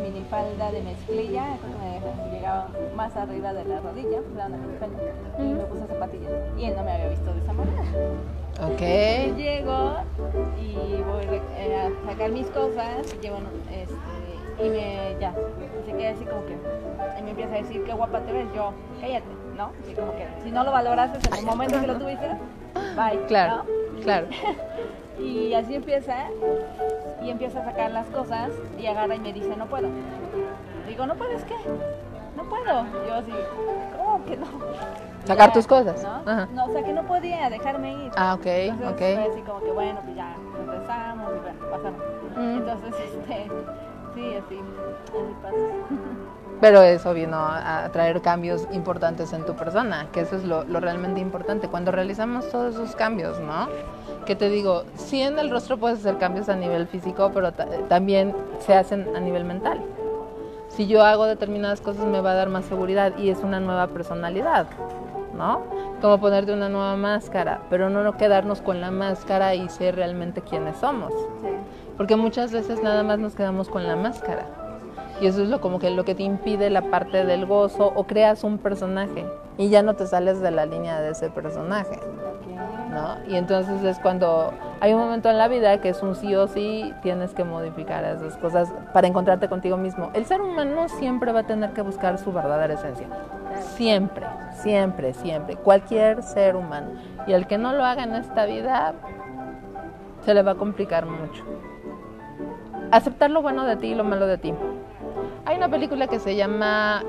Speaker 1: minifalda de mezclilla, creo que me llegaba más arriba de la rodilla, pues era una minifalda, y me puse zapatillas. Y él no me había visto de esa manera.
Speaker 2: Ok.
Speaker 1: Llego y voy a sacar mis cosas, y llevo, y ya, se queda así como que, y me empieza a decir, qué guapa te ves, yo, cállate, ¿no? Así como que, si no lo valoraste en el momento que lo tuviste, bye,
Speaker 2: Claro,
Speaker 1: ¿no?
Speaker 2: claro.
Speaker 1: Y así empieza a sacar las cosas, y agarra y me dice, no puedo. Digo, ¿no puedes qué? No puedo. Yo así, ¿cómo que no?
Speaker 2: Sacar
Speaker 1: Ya,
Speaker 2: tus cosas.
Speaker 1: ¿no?
Speaker 2: Ajá.
Speaker 1: No, o sea, que no podía dejarme ir.
Speaker 2: Ah, ok,
Speaker 1: Entonces,
Speaker 2: ok.
Speaker 1: fue así como que, bueno, pues ya, empezamos y bueno, pasamos. Entonces, sí, así pasa.
Speaker 2: Pero eso vino a traer cambios importantes en tu persona, que eso es lo realmente importante. Cuando realizamos todos esos cambios, ¿no? Que te digo, sí en el rostro puedes hacer cambios a nivel físico, pero también se hacen a nivel mental. Si yo hago determinadas cosas me va a dar más seguridad y es una nueva personalidad, ¿no? Como ponerte una nueva máscara, pero no quedarnos con la máscara y ser realmente quienes somos.
Speaker 1: Sí.
Speaker 2: Porque muchas veces nada más nos quedamos con la máscara. Y eso es como que lo que te impide la parte del gozo, o creas un personaje y ya no te sales de la línea de ese personaje, ¿no? Y entonces es cuando hay un momento en la vida que es un sí o sí, tienes que modificar esas cosas para encontrarte contigo mismo. El ser humano siempre va a tener que buscar su verdadera esencia. Siempre, siempre, siempre. Cualquier ser humano. Y el que no lo haga en esta vida, se le va a complicar mucho. Aceptar lo bueno de ti y lo malo de ti. Hay una película que se llama,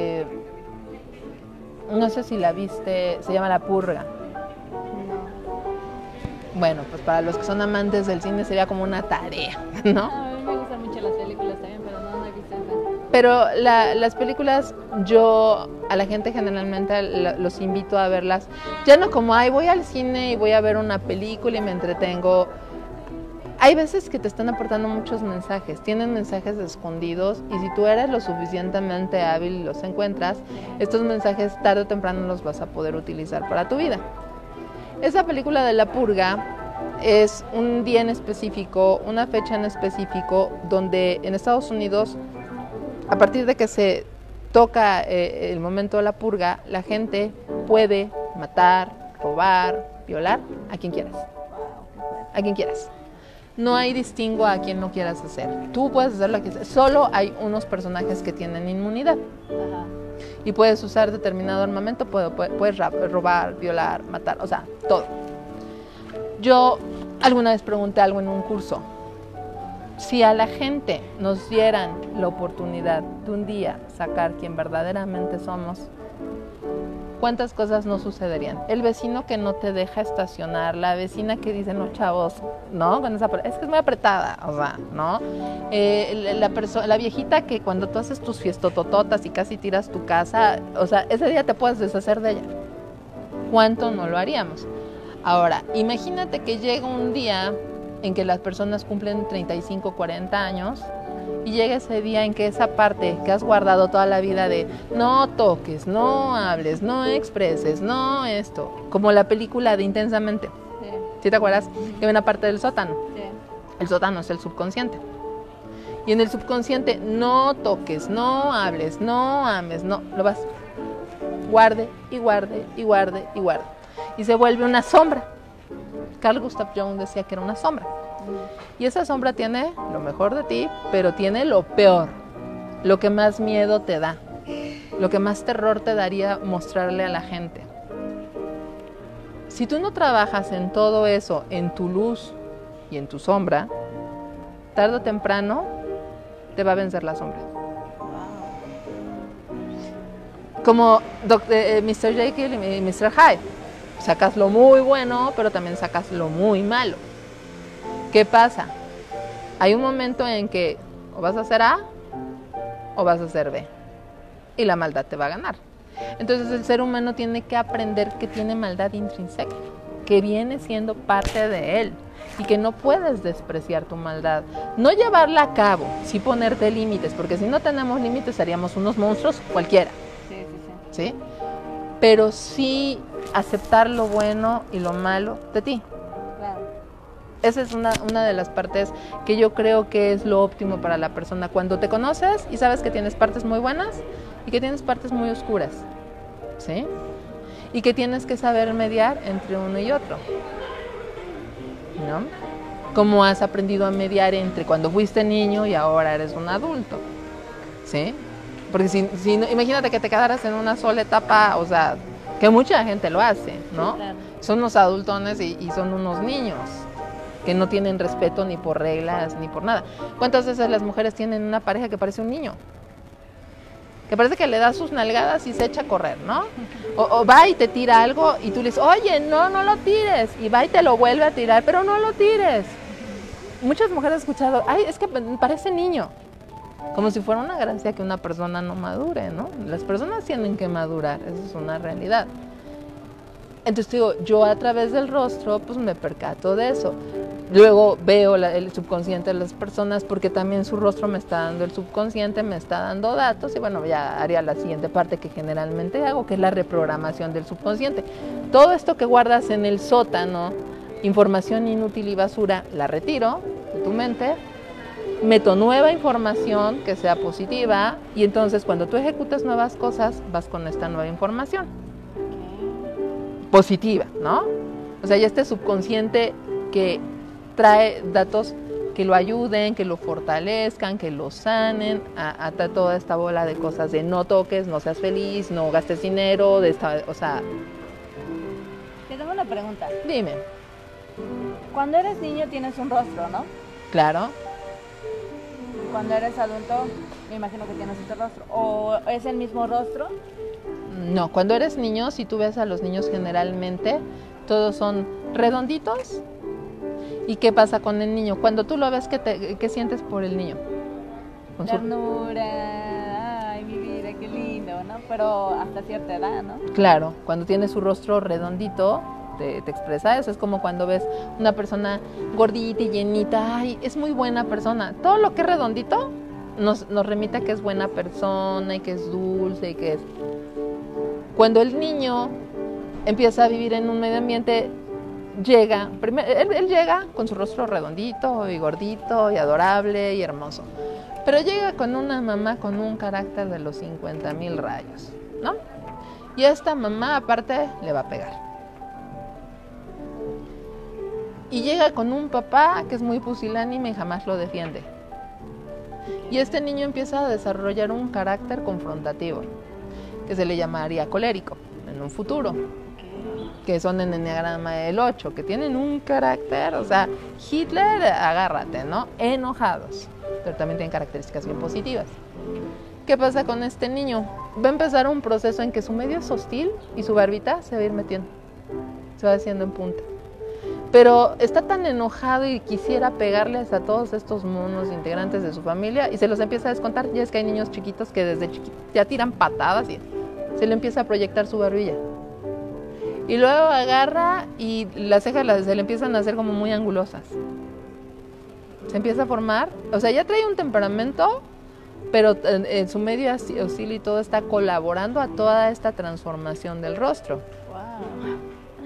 Speaker 2: no sé si la viste, se llama La Purga. Bueno, pues para los que son amantes del cine sería como una tarea, ¿no?
Speaker 1: A mí me gustan mucho las películas también, pero no he visto esa.
Speaker 2: Pero las películas, yo a la gente generalmente los invito a verlas, ya no como, ay, voy al cine y voy a ver una película y me entretengo. Hay veces que te están aportando muchos mensajes, tienen mensajes escondidos, y si tú eres lo suficientemente hábil y los encuentras, estos mensajes tarde o temprano los vas a poder utilizar para tu vida. Esa película de La Purga es un día en específico, una fecha en específico, donde en Estados Unidos, a partir de que se toca el momento de la purga, la gente puede matar, robar, violar a quien quieras. A quien quieras. No hay distingo a quien no quieras hacer. Tú puedes hacer lo que quieras. Solo hay unos personajes que tienen inmunidad.
Speaker 1: Ajá.
Speaker 2: Y puedes usar determinado armamento, puedes robar, violar, matar, o sea, todo. Yo alguna vez pregunté algo en un curso. Si a la gente nos dieran la oportunidad de un día sacar quien verdaderamente somos, ¿cuántas cosas no sucederían? El vecino que no te deja estacionar, la vecina que dice, no, chavos, ¿no? Con esa, es que es muy apretada, o sea, ¿no? La viejita que cuando tú haces tus fiestotototas y casi tiras tu casa, o sea, ese día te puedes deshacer de ella. ¿Cuánto no lo haríamos? Ahora, imagínate que llega un día en que las personas cumplen 35, 40 años, y llega ese día en que esa parte que has guardado toda la vida de no toques, no hables, no expreses, no esto, como la película de Intensamente.
Speaker 1: Sí.
Speaker 2: ¿Sí te acuerdas? Que hay una parte del sótano.
Speaker 1: Sí.
Speaker 2: El sótano es el subconsciente. Y en el subconsciente no toques, no hables, no ames, no, lo vas guarde y guarde y guarde y guarde. Y se vuelve una sombra. Carl Gustav Jung decía que era una sombra. Y esa sombra tiene lo mejor de ti, pero tiene lo peor, lo que más miedo te da, lo que más terror te daría mostrarle a la gente. Si tú no trabajas en todo eso, en tu luz y en tu sombra, tarde o temprano te va a vencer la sombra. Como Mr. Jekyll y Mr. Hyde. Sacas lo muy bueno, pero también sacas lo muy malo. ¿Qué pasa? Hay un momento en que o vas a hacer A o vas a hacer B. Y la maldad te va a ganar. Entonces el ser humano tiene que aprender que tiene maldad intrínseca, que viene siendo parte de él y que no puedes despreciar tu maldad. No llevarla a cabo, sí ponerte límites, porque si no tenemos límites seríamos unos monstruos cualquiera. Sí. ¿Sí? Pero sí aceptar lo bueno y lo malo de ti.
Speaker 1: Claro.
Speaker 2: Esa es una de las partes que yo creo que es lo óptimo para la persona. Cuando te conoces y sabes que tienes partes muy buenas y que tienes partes muy oscuras, ¿sí? Y que tienes que saber mediar entre uno y otro, ¿no? Cómo has aprendido a mediar entre cuando fuiste niño y ahora eres un adulto, ¿sí? Porque si imagínate que te quedaras en una sola etapa, o sea, que mucha gente lo hace, ¿no?
Speaker 1: Claro.
Speaker 2: Son unos adultones y son unos niños que no tienen respeto ni por reglas ni por nada. ¿Cuántas veces las mujeres tienen una pareja que parece un niño? Que parece que le da sus nalgadas y se echa a correr, ¿no? O va y te tira algo y tú le dices, oye, no lo tires. Y va y te lo vuelve a tirar, pero no lo tires. Muchas mujeres han escuchado, ay, es que parece niño. Como si fuera una gracia que una persona no madure, ¿no? Las personas tienen que madurar, eso es una realidad. Entonces digo, yo a través del rostro pues me percato de eso. Luego veo el subconsciente de las personas porque también su rostro me está dando, el subconsciente me está dando datos y bueno, ya haría la siguiente parte que generalmente hago, que es la reprogramación del subconsciente. Todo esto que guardas en el sótano, información inútil y basura, la retiro de tu mente, meto nueva información que sea positiva y entonces cuando tú ejecutas nuevas cosas vas con esta nueva información positiva, ¿no? O sea, ya este subconsciente que trae datos que lo ayuden, que lo fortalezcan, que lo sanen, a toda esta bola de cosas de no toques, no seas feliz, no gastes dinero, o sea...
Speaker 1: Te tengo una pregunta.
Speaker 2: Dime.
Speaker 1: Cuando eres niño tienes un rostro, ¿no?
Speaker 2: Claro.
Speaker 1: Cuando eres adulto, me imagino que tienes otro rostro. ¿O es el mismo rostro?
Speaker 2: No, cuando eres niño, si tú ves a los niños generalmente, todos son redonditos. ¿Y qué pasa con el niño? Cuando tú lo ves, ¿qué sientes por el niño? Con
Speaker 1: Ternura, ay, mi vida, qué lindo, ¿no? Pero hasta cierta edad, ¿no?
Speaker 2: Claro, cuando tiene su rostro redondito, te expresa eso. Es como cuando ves una persona gordita y llenita, ay, es muy buena persona. Todo lo que es redondito nos remite a que es buena persona y que es dulce y que es... Cuando el niño empieza a vivir en un medio ambiente, llega, él llega con su rostro redondito y gordito y adorable y hermoso, pero llega con una mamá con un carácter de los 50,000 rayos, ¿no? Y a esta mamá aparte le va a pegar. Y llega con un papá que es muy pusilánime y jamás lo defiende. Y este niño empieza a desarrollar un carácter confrontativo, que se le llamaría colérico en un futuro, que son en el enneagrama del 8, que tienen un carácter, o sea, Hitler, agárrate, ¿no? Enojados, pero también tienen características bien positivas. ¿Qué pasa con este niño? Va a empezar un proceso en que su medio es hostil y su barbita se va a ir metiendo, se va haciendo en punta. Pero está tan enojado y quisiera pegarles a todos estos monos integrantes de su familia y se los empieza a descontar. Ya es que hay niños chiquitos que desde chiquitos ya tiran patadas y se le empieza a proyectar su barbilla. Y luego agarra y las cejas se le empiezan a hacer como muy angulosas. Se empieza a formar, o sea, ya trae un temperamento, pero en su medio hostil y todo está colaborando a toda esta transformación del rostro.
Speaker 1: Wow.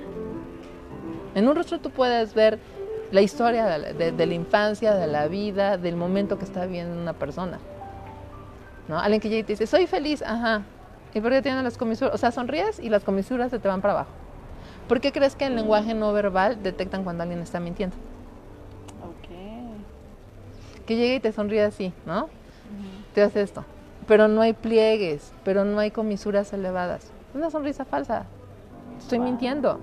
Speaker 2: En un rostro tú puedes ver la historia de la infancia, de la vida, del momento que está viviendo una persona, ¿no? Alguien que llega y te dice, soy feliz, ajá. ¿Y por qué tienen las comisuras? O sea, sonríes y las comisuras se te van para abajo. ¿Por qué crees que en lenguaje no verbal detectan cuando alguien está mintiendo?
Speaker 1: Ok.
Speaker 2: Que llega y te sonríe así, ¿no? Te hace esto. Pero no hay pliegues, pero no hay comisuras elevadas. Es una sonrisa falsa. Estoy mintiendo.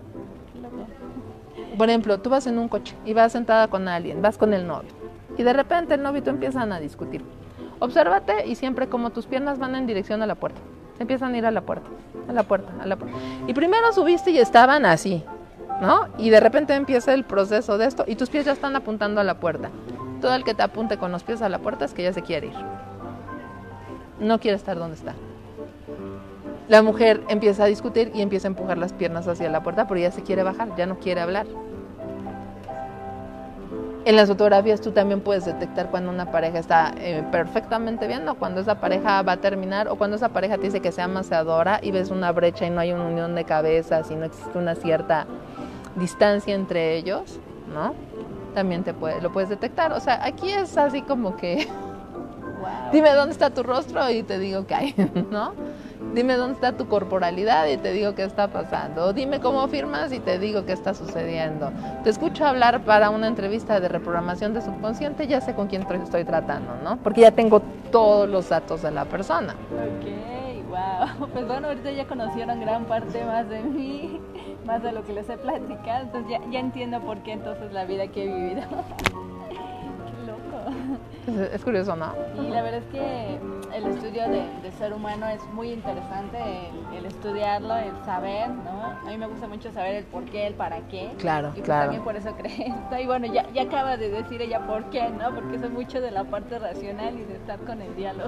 Speaker 2: Por ejemplo, tú vas en un coche y vas sentada con alguien, vas con el novio. Y de repente el novio y tú empiezan a discutir. Obsérvate y siempre como tus piernas van en dirección a la puerta. Se empiezan a ir a la puerta, a la puerta, a la puerta. Y primero subiste y estaban así, ¿no? Y de repente empieza el proceso de esto y tus pies ya están apuntando a la puerta. Todo el que te apunte con los pies a la puerta es que ya se quiere ir. No quiere estar donde está. La mujer empieza a discutir y empieza a empujar las piernas hacia la puerta, pero ya se quiere bajar, ya no quiere hablar. En las fotografías tú también puedes detectar cuando una pareja está perfectamente bien o cuando esa pareja va a terminar o cuando esa pareja te dice que se ama, se adora y ves una brecha y no hay una unión de cabezas y no existe una cierta distancia entre ellos, ¿no? también lo puedes detectar. O sea, aquí es así como que,
Speaker 1: Wow.
Speaker 2: dime dónde está tu rostro y te digo qué hay, ¿no? Dime dónde está tu corporalidad y te digo qué está pasando. Dime cómo firmas y te digo qué está sucediendo. Te escucho hablar para una entrevista de reprogramación de subconsciente, ya sé con quién estoy tratando, ¿no? Porque ya tengo todos los datos de la persona.
Speaker 1: Ok, wow. Pues bueno, ahorita ya conocieron gran parte más de mí, más de lo que les he platicado. Entonces ya entiendo por qué entonces la vida que he vivido. Qué loco.
Speaker 2: Es curioso, ¿no?
Speaker 1: Y la verdad es que el estudio de ser humano es muy interesante, el estudiarlo, el saber, ¿no? A mí me gusta mucho saber el por qué, el para qué.
Speaker 2: Claro,
Speaker 1: y pues
Speaker 2: claro.
Speaker 1: también por eso creé esto. Y bueno, ya acaba de decir ella por qué, ¿no? Porque soy mucho de la parte racional y de estar con el diálogo.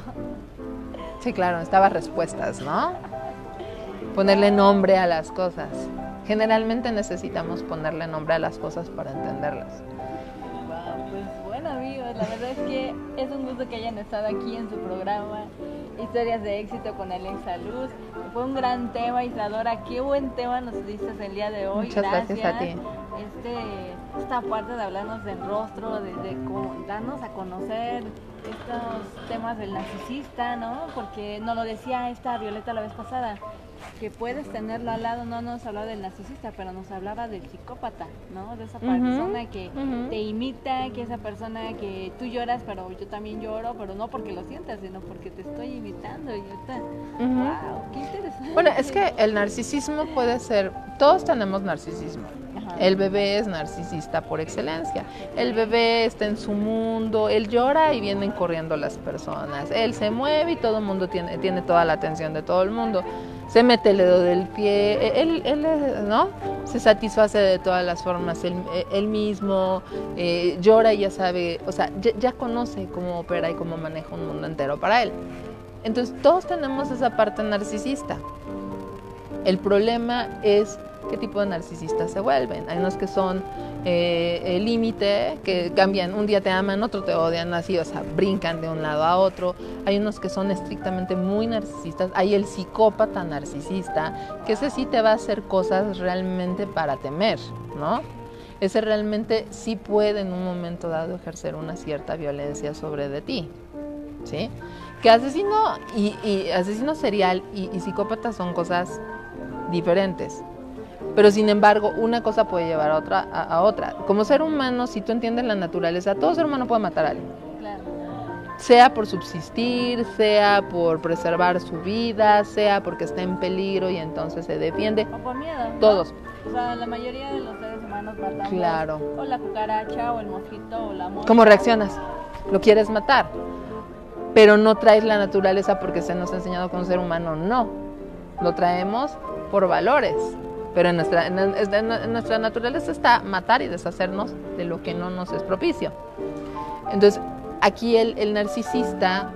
Speaker 2: Sí, claro, necesitaba respuestas, ¿no? Ponerle nombre a las cosas. Generalmente necesitamos ponerle nombre a las cosas para entenderlas.
Speaker 1: Wow, pues bueno amigos, la verdad es que es un gusto que hayan estado aquí en su programa Historias de Éxito con Alexa Luz. Fue un gran tema, Isadora, qué buen tema nos diste el día de hoy.
Speaker 2: Muchas gracias a ti.
Speaker 1: Esta parte de hablarnos del rostro, de darnos a conocer estos temas del narcisista, ¿no? Porque nos lo decía esta Violeta la vez pasada, que puedes tenerlo al lado. No nos hablaba del narcisista, pero nos hablaba del psicópata, ¿no? De esa persona que te imita, que esa persona que tú lloras, pero yo también lloro, pero no porque lo sientas, sino porque te estoy imitando. Y ahorita, wow, qué interesante.
Speaker 2: Bueno, es que el narcisismo puede ser, todos tenemos narcisismo. Ajá. El bebé es narcisista por excelencia. El bebé está en su mundo, él llora y vienen corriendo las personas. Él se mueve y todo el mundo tiene toda la atención de todo el mundo. Se mete el dedo del pie, él ¿no? Se satisface de todas las formas, él mismo llora y ya sabe, o sea, ya conoce cómo opera y cómo maneja un mundo entero para él. Entonces todos tenemos esa parte narcisista. El problema es qué tipo de narcisistas se vuelven. Hay unos que son el límite, que cambian, un día te aman, otro te odian, así, o sea, brincan de un lado a otro. Hay unos que son estrictamente muy narcisistas. Hay el psicópata narcisista, que ese sí te va a hacer cosas realmente para temer, ¿no? Ese realmente sí puede en un momento dado ejercer una cierta violencia sobre de ti, ¿sí? Que asesino y asesino serial y psicópata son cosas diferentes. Pero sin embargo, una cosa puede llevar a otra. Como ser humano, si tú entiendes la naturaleza, todo ser humano puede matar a alguien.
Speaker 1: Claro.
Speaker 2: Sea por subsistir, sea por preservar su vida, sea porque está en peligro y entonces se defiende.
Speaker 1: O por miedo, ¿no?
Speaker 2: Todos.
Speaker 1: O sea, la mayoría de los seres humanos matamos.
Speaker 2: Claro.
Speaker 1: O la cucaracha, o el mosquito, o la mosca.
Speaker 2: ¿Cómo reaccionas? Lo quieres matar. Pero no traes la naturaleza porque se nos ha enseñado que un ser humano no. Lo traemos por valores. Pero en nuestra naturaleza está matar y deshacernos de lo que no nos es propicio. Entonces, aquí el narcisista,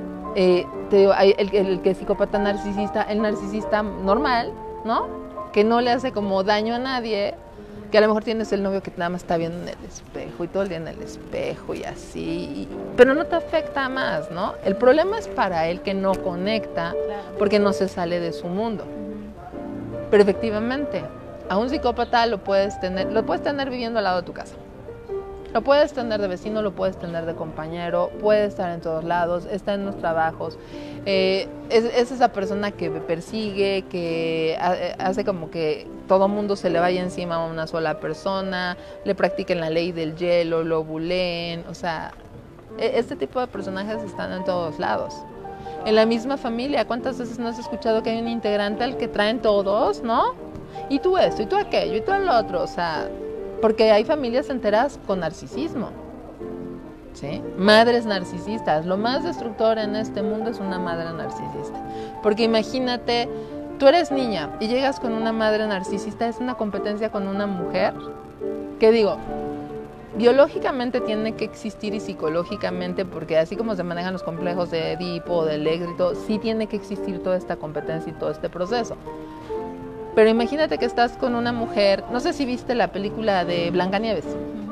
Speaker 2: el que es psicópata narcisista, el narcisista normal, ¿no? Que no le hace como daño a nadie, que a lo mejor tienes el novio que nada más está viendo en el espejo y todo el día en el espejo y así, pero no te afecta más, ¿no? El problema es para él que no conecta porque no se sale de su mundo. Pero efectivamente, a un psicópata lo puedes tener viviendo al lado de tu casa. Lo puedes tener de vecino, lo puedes tener de compañero, puede estar en todos lados, está en los trabajos. Es esa persona que persigue, que hace como que todo mundo se le vaya encima a una sola persona, le practiquen la ley del hielo, lo buleen. O sea, este tipo de personajes están en todos lados. En la misma familia, ¿cuántas veces no has escuchado que hay un integrante al que traen todos, ¿no? Y tú esto, y tú aquello, y tú el otro, o sea, porque hay familias enteras con narcisismo, ¿sí? Madres narcisistas, lo más destructor en este mundo es una madre narcisista, porque imagínate, tú eres niña y llegas con una madre narcisista, es una competencia con una mujer, que digo, biológicamente tiene que existir y psicológicamente, porque así como se manejan los complejos de Edipo, del éxito, sí tiene que existir toda esta competencia y todo este proceso. Pero imagínate que estás con una mujer, no sé si viste la película de Blancanieves.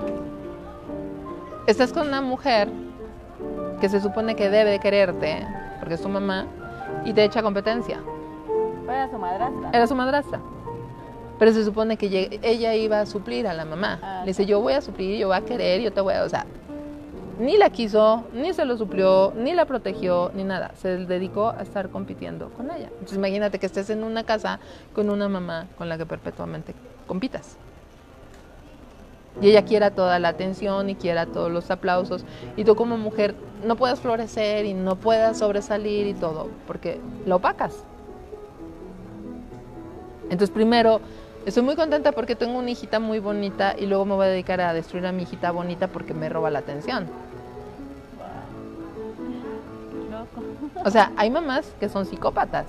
Speaker 2: Estás con una mujer que se supone que debe de quererte, porque es tu mamá, y te echa competencia.
Speaker 1: Era su madrastra.
Speaker 2: Era su madrastra. Pero se supone que ella iba a suplir a la mamá.
Speaker 1: Ah,
Speaker 2: Le dice, yo voy a suplir, yo voy a querer, yo te voy a... O sea, ni la quiso, ni se lo suplió, ni la protegió, ni nada. Se dedicó a estar compitiendo con ella. Entonces imagínate que estés en una casa con una mamá con la que perpetuamente compitas. Y ella quiera toda la atención y quiera todos los aplausos. Y tú como mujer no puedas florecer y no puedas sobresalir y todo, porque la opacas. Entonces primero, estoy muy contenta porque tengo una hijita muy bonita y luego me voy a dedicar a destruir a mi hijita bonita porque me roba la atención.
Speaker 1: Loco.
Speaker 2: O sea, hay mamás que son psicópatas.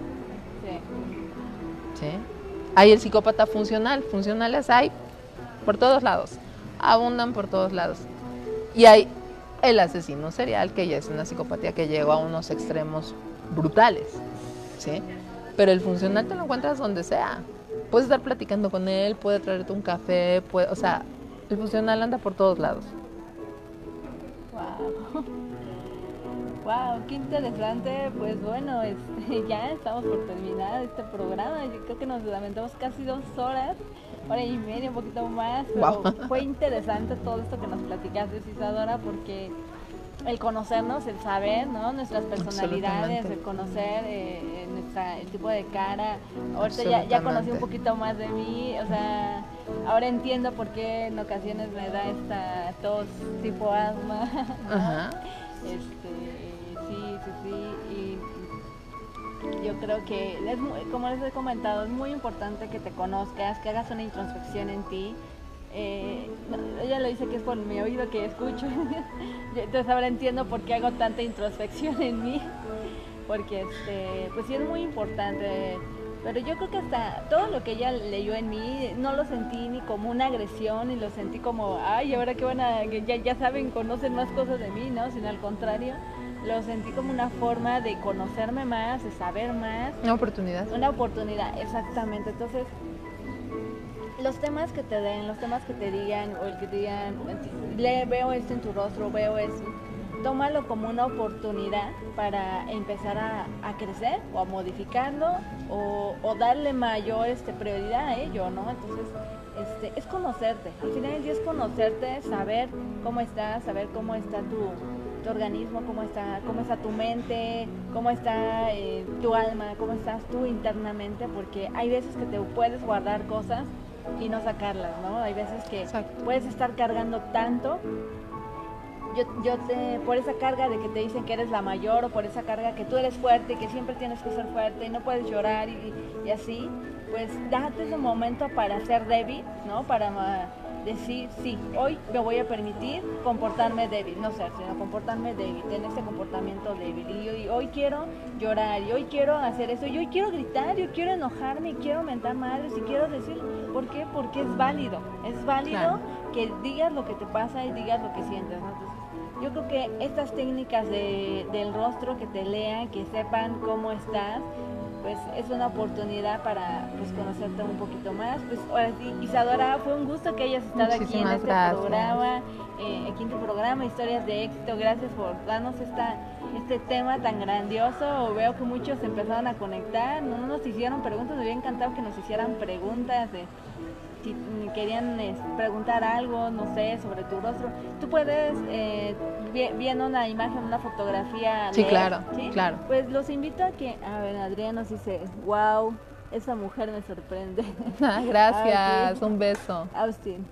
Speaker 1: Sí.
Speaker 2: ¿Sí? Hay el psicópata funcional. Funcionales hay por todos lados. Abundan por todos lados. Y hay el asesino serial, que ya es una psicopatía que llegó a unos extremos brutales. ¿Sí? Pero el funcional te lo encuentras donde sea. Puedes estar platicando con él, puede traerte un café, o sea, el funcional anda por todos lados.
Speaker 1: Wow. Wow, qué interesante. Pues bueno, ya estamos por terminar este programa. Yo creo que nos lamentamos casi 2 horas, hora y media, un poquito más. Pero
Speaker 2: Wow.
Speaker 1: fue interesante todo esto que nos platicaste, Isadora, porque el conocernos, el saber, ¿no? Nuestras personalidades, el conocer el tipo de cara. Ahorita ya conocí un poquito más de mí, o sea, ahora entiendo por qué en ocasiones me da esta tos tipo asma, ¿no?
Speaker 2: Ajá.
Speaker 1: Sí, y yo creo que, como les he comentado, es muy importante que te conozcas, que hagas una introspección en ti. Ella lo dice que es por mi oído que escucho. Entonces ahora entiendo por qué hago tanta introspección en mí, porque pues sí es muy importante. Pero yo creo que hasta todo lo que ella leyó en mí no lo sentí ni como una agresión, ni lo sentí como, ay, ahora que ya saben, conocen más cosas de mí, ¿no? Sino al contrario, lo sentí como una forma de conocerme más, de saber más.
Speaker 2: Una oportunidad.
Speaker 1: Una oportunidad, exactamente. Entonces, los temas que te den, los temas que te digan, o el que te digan, veo esto en tu rostro, veo esto, tómalo como una oportunidad para empezar a crecer o a modificarlo o darle mayor prioridad a ello, ¿no? Entonces, es conocerte. Al final del día es conocerte, saber cómo estás, saber cómo está tu organismo, cómo está tu mente, cómo está tu alma, cómo estás tú internamente, porque hay veces que te puedes guardar cosas y no sacarlas, ¿no? Hay veces que
Speaker 2: Exacto.
Speaker 1: puedes estar cargando tanto. Por esa carga de que te dicen que eres la mayor, o por esa carga que tú eres fuerte y que siempre tienes que ser fuerte y no puedes llorar y así, pues date ese momento para ser débil, ¿no? Para decir, sí, hoy me voy a permitir comportarme débil, no ser, sino comportarme débil, tener ese comportamiento débil. Y hoy quiero llorar, y hoy quiero hacer eso, y hoy quiero gritar, yo quiero enojarme, y quiero mentar madres, y quiero decir, ¿por qué? Porque es válido
Speaker 2: Claro.
Speaker 1: que digas lo que te pasa y digas lo que sientes, ¿no? Entonces, yo creo que estas técnicas del rostro, que te lean, que sepan cómo estás, pues es una oportunidad para pues conocerte un poquito más. Pues ahora sí, Isadora, fue un gusto que hayas estado aquí en este programa, aquí en tu programa Historias de Éxito. Gracias por darnos este tema tan grandioso. Veo que muchos empezaron a conectar, no nos hicieron preguntas, me hubiera encantado que nos hicieran preguntas si querían preguntar algo, no sé, sobre tu rostro. Tú puedes, viendo una imagen, una fotografía,
Speaker 2: Sí,
Speaker 1: leer,
Speaker 2: claro,
Speaker 1: ¿sí?
Speaker 2: claro.
Speaker 1: Pues los invito a que, a ver, Adrián nos dice, wow, esa mujer me sorprende.
Speaker 2: Gracias, un beso.
Speaker 1: Austin.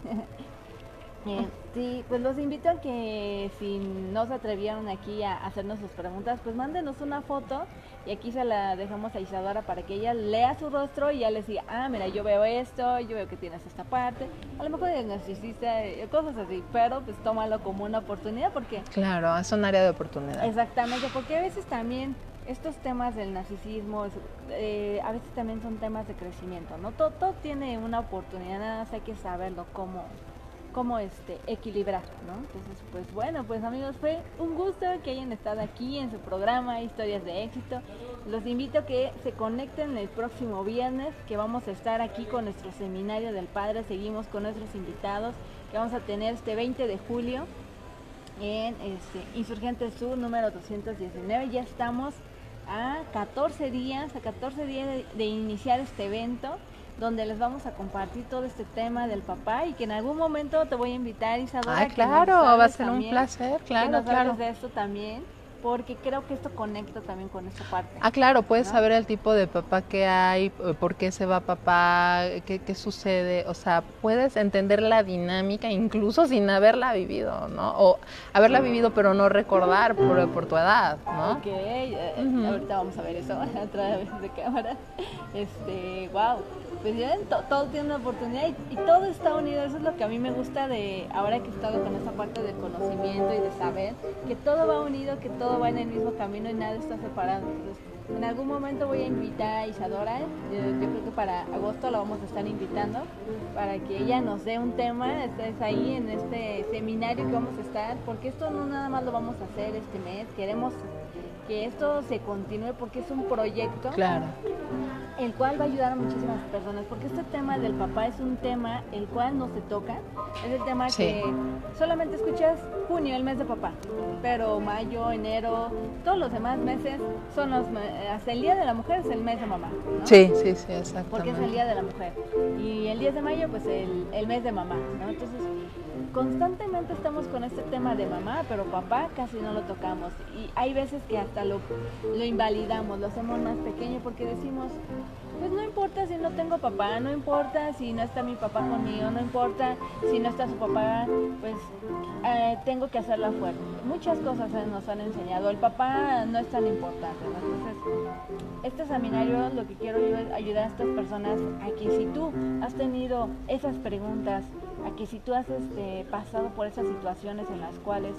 Speaker 1: Sí, pues los invito a que si no se atrevieron aquí a hacernos sus preguntas, pues mándenos una foto y aquí se la dejamos a Isadora para que ella lea su rostro y ya les diga, mira, yo veo esto, yo veo que tienes esta parte, a lo mejor necesitas cosas así, pero pues tómalo como una oportunidad porque...
Speaker 2: Claro, es un área de oportunidad.
Speaker 1: Exactamente, porque a veces también estos temas del narcisismo, a veces también son temas de crecimiento, ¿no? Todo tiene una oportunidad, nada más hay que saberlo cómo equilibrar, ¿no? Entonces, pues bueno, pues amigos, fue un gusto que hayan estado aquí en su programa Historias de Éxito. Los invito a que se conecten el próximo viernes, que vamos a estar aquí con nuestro seminario del Padre. Seguimos con nuestros invitados que vamos a tener este 20 de julio en Insurgentes Sur número 219. Ya estamos a 14 días de iniciar este evento. donde les vamos a compartir todo este tema del papá y que en algún momento te voy a invitar, Isadora.
Speaker 2: Claro, va a ser un placer, claro,
Speaker 1: que nos
Speaker 2: claro.
Speaker 1: hables de esto también, porque creo que esto conecta también con esta parte.
Speaker 2: Claro, puedes
Speaker 1: ¿no?
Speaker 2: saber el tipo de papá que hay, por qué se va papá, qué sucede, o sea, puedes entender la dinámica incluso sin haberla vivido, ¿no? O haberla vivido pero no recordar por tu edad, ¿no?
Speaker 1: Ok, ahorita vamos a ver eso a través de cámara. Wow, pues ya todo tiene una oportunidad y todo está unido. Eso es lo que a mí me gusta de ahora que he estado con esta parte del conocimiento y de saber que todo va unido, que todo va en el mismo camino y nada está separado. Entonces, en algún momento voy a invitar a Isadora, yo creo que para agosto la vamos a estar invitando para que ella nos dé un tema, estés ahí en este seminario que vamos a estar, porque esto no nada más lo vamos a hacer este mes, queremos que esto se continúe porque es un proyecto.
Speaker 2: Claro.
Speaker 1: El cual va a ayudar a muchísimas personas, porque este tema del papá es un tema el cual no se toca, es el tema que solamente escuchas junio, el mes de papá, pero mayo, enero, todos los demás meses son hasta el Día de la Mujer es el mes de mamá, ¿no?
Speaker 2: Sí, exactamente.
Speaker 1: Porque es el Día de la Mujer, y el 10 de mayo pues el mes de mamá, ¿no? Entonces constantemente estamos con este tema de mamá, pero papá casi no lo tocamos, y hay veces que hasta lo invalidamos, lo hacemos más pequeño porque decimos, pues no importa si no tengo papá, no importa si no está mi papá conmigo, no importa si no está su papá, pues tengo que hacerla fuerte. Muchas cosas nos han enseñado, el papá no es tan importante, ¿no? Entonces, este seminario lo que quiero yo es ayudar a estas personas a que si tú has tenido esas preguntas, a que si tú has pasado por esas situaciones en las cuales,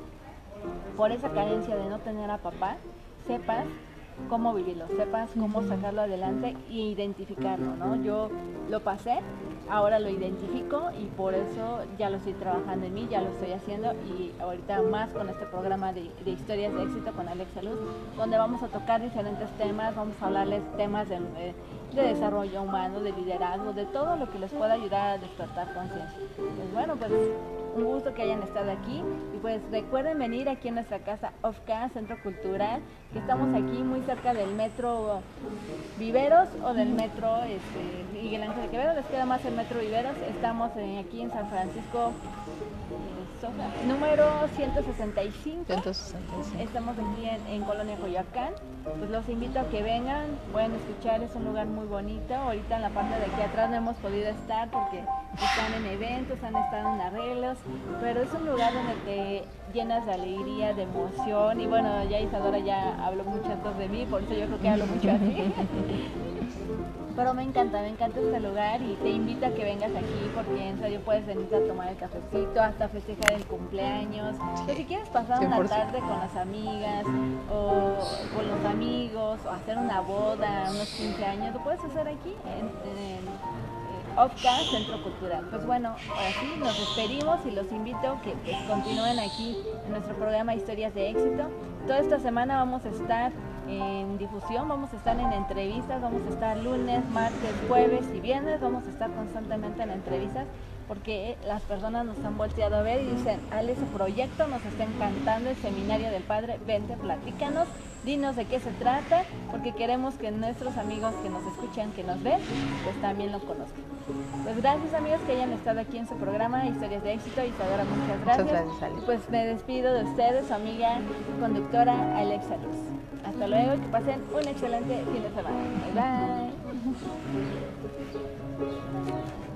Speaker 1: por esa carencia de no tener a papá, sepas cómo vivirlo, sepas cómo sacarlo adelante y identificarlo, ¿no? Yo lo pasé, ahora lo identifico y por eso ya lo estoy trabajando en mí, ya lo estoy haciendo y ahorita más con este programa de historias de éxito con Alexa Luz, donde vamos a tocar diferentes temas, vamos a hablarles temas de desarrollo humano, de liderazgo, de todo lo que les pueda ayudar a despertar conciencia. Pues bueno, pues un gusto que hayan estado aquí y pues recuerden venir aquí a nuestra casa OFCA, Centro Cultural, que estamos aquí muy cerca del metro Viveros o del metro Miguel Ángel de Quevedo, les queda más el metro Viveros, estamos aquí en San Francisco, número 165. Estamos aquí en Colonia Coyoacán, pues los invito a que vengan, pueden escuchar, es un lugar muy bonito, ahorita en la parte de aquí atrás no hemos podido estar porque están en eventos, han estado en arreglos, pero es un lugar donde te llenas de alegría, de emoción y bueno, ya Isadora ya habló muchas cosas de mí, por eso yo creo que hablo mucho así. Pero me encanta este lugar y te invito a que vengas aquí porque en serio puedes venir a tomar el cafecito, hasta festejar el cumpleaños. O si quieres pasar una tarde con las amigas o con los amigos o hacer una boda, unos 15 años, lo puedes hacer aquí en OFCA, Centro Cultural. Pues bueno, ahora sí, nos despedimos y los invito a que pues, continúen aquí en nuestro programa Historias de Éxito. Toda esta semana vamos a estar en difusión, vamos a estar en entrevistas, vamos a estar lunes, martes, jueves y viernes, vamos a estar constantemente en entrevistas porque las personas nos han volteado a ver y dicen, Ale, ese proyecto nos está encantando, el seminario del padre, vente, platícanos, dinos de qué se trata, porque queremos que nuestros amigos que nos escuchan, que nos ven, pues también lo conozcan. Pues gracias amigos que hayan estado aquí en su programa Historias de Éxito. Isadora, muchas gracias.
Speaker 2: Muchas gracias, Ale.
Speaker 1: Pues me despido de ustedes, su amiga conductora Alexa Luz. Hasta luego y que pasen un excelente fin de semana. Bye bye.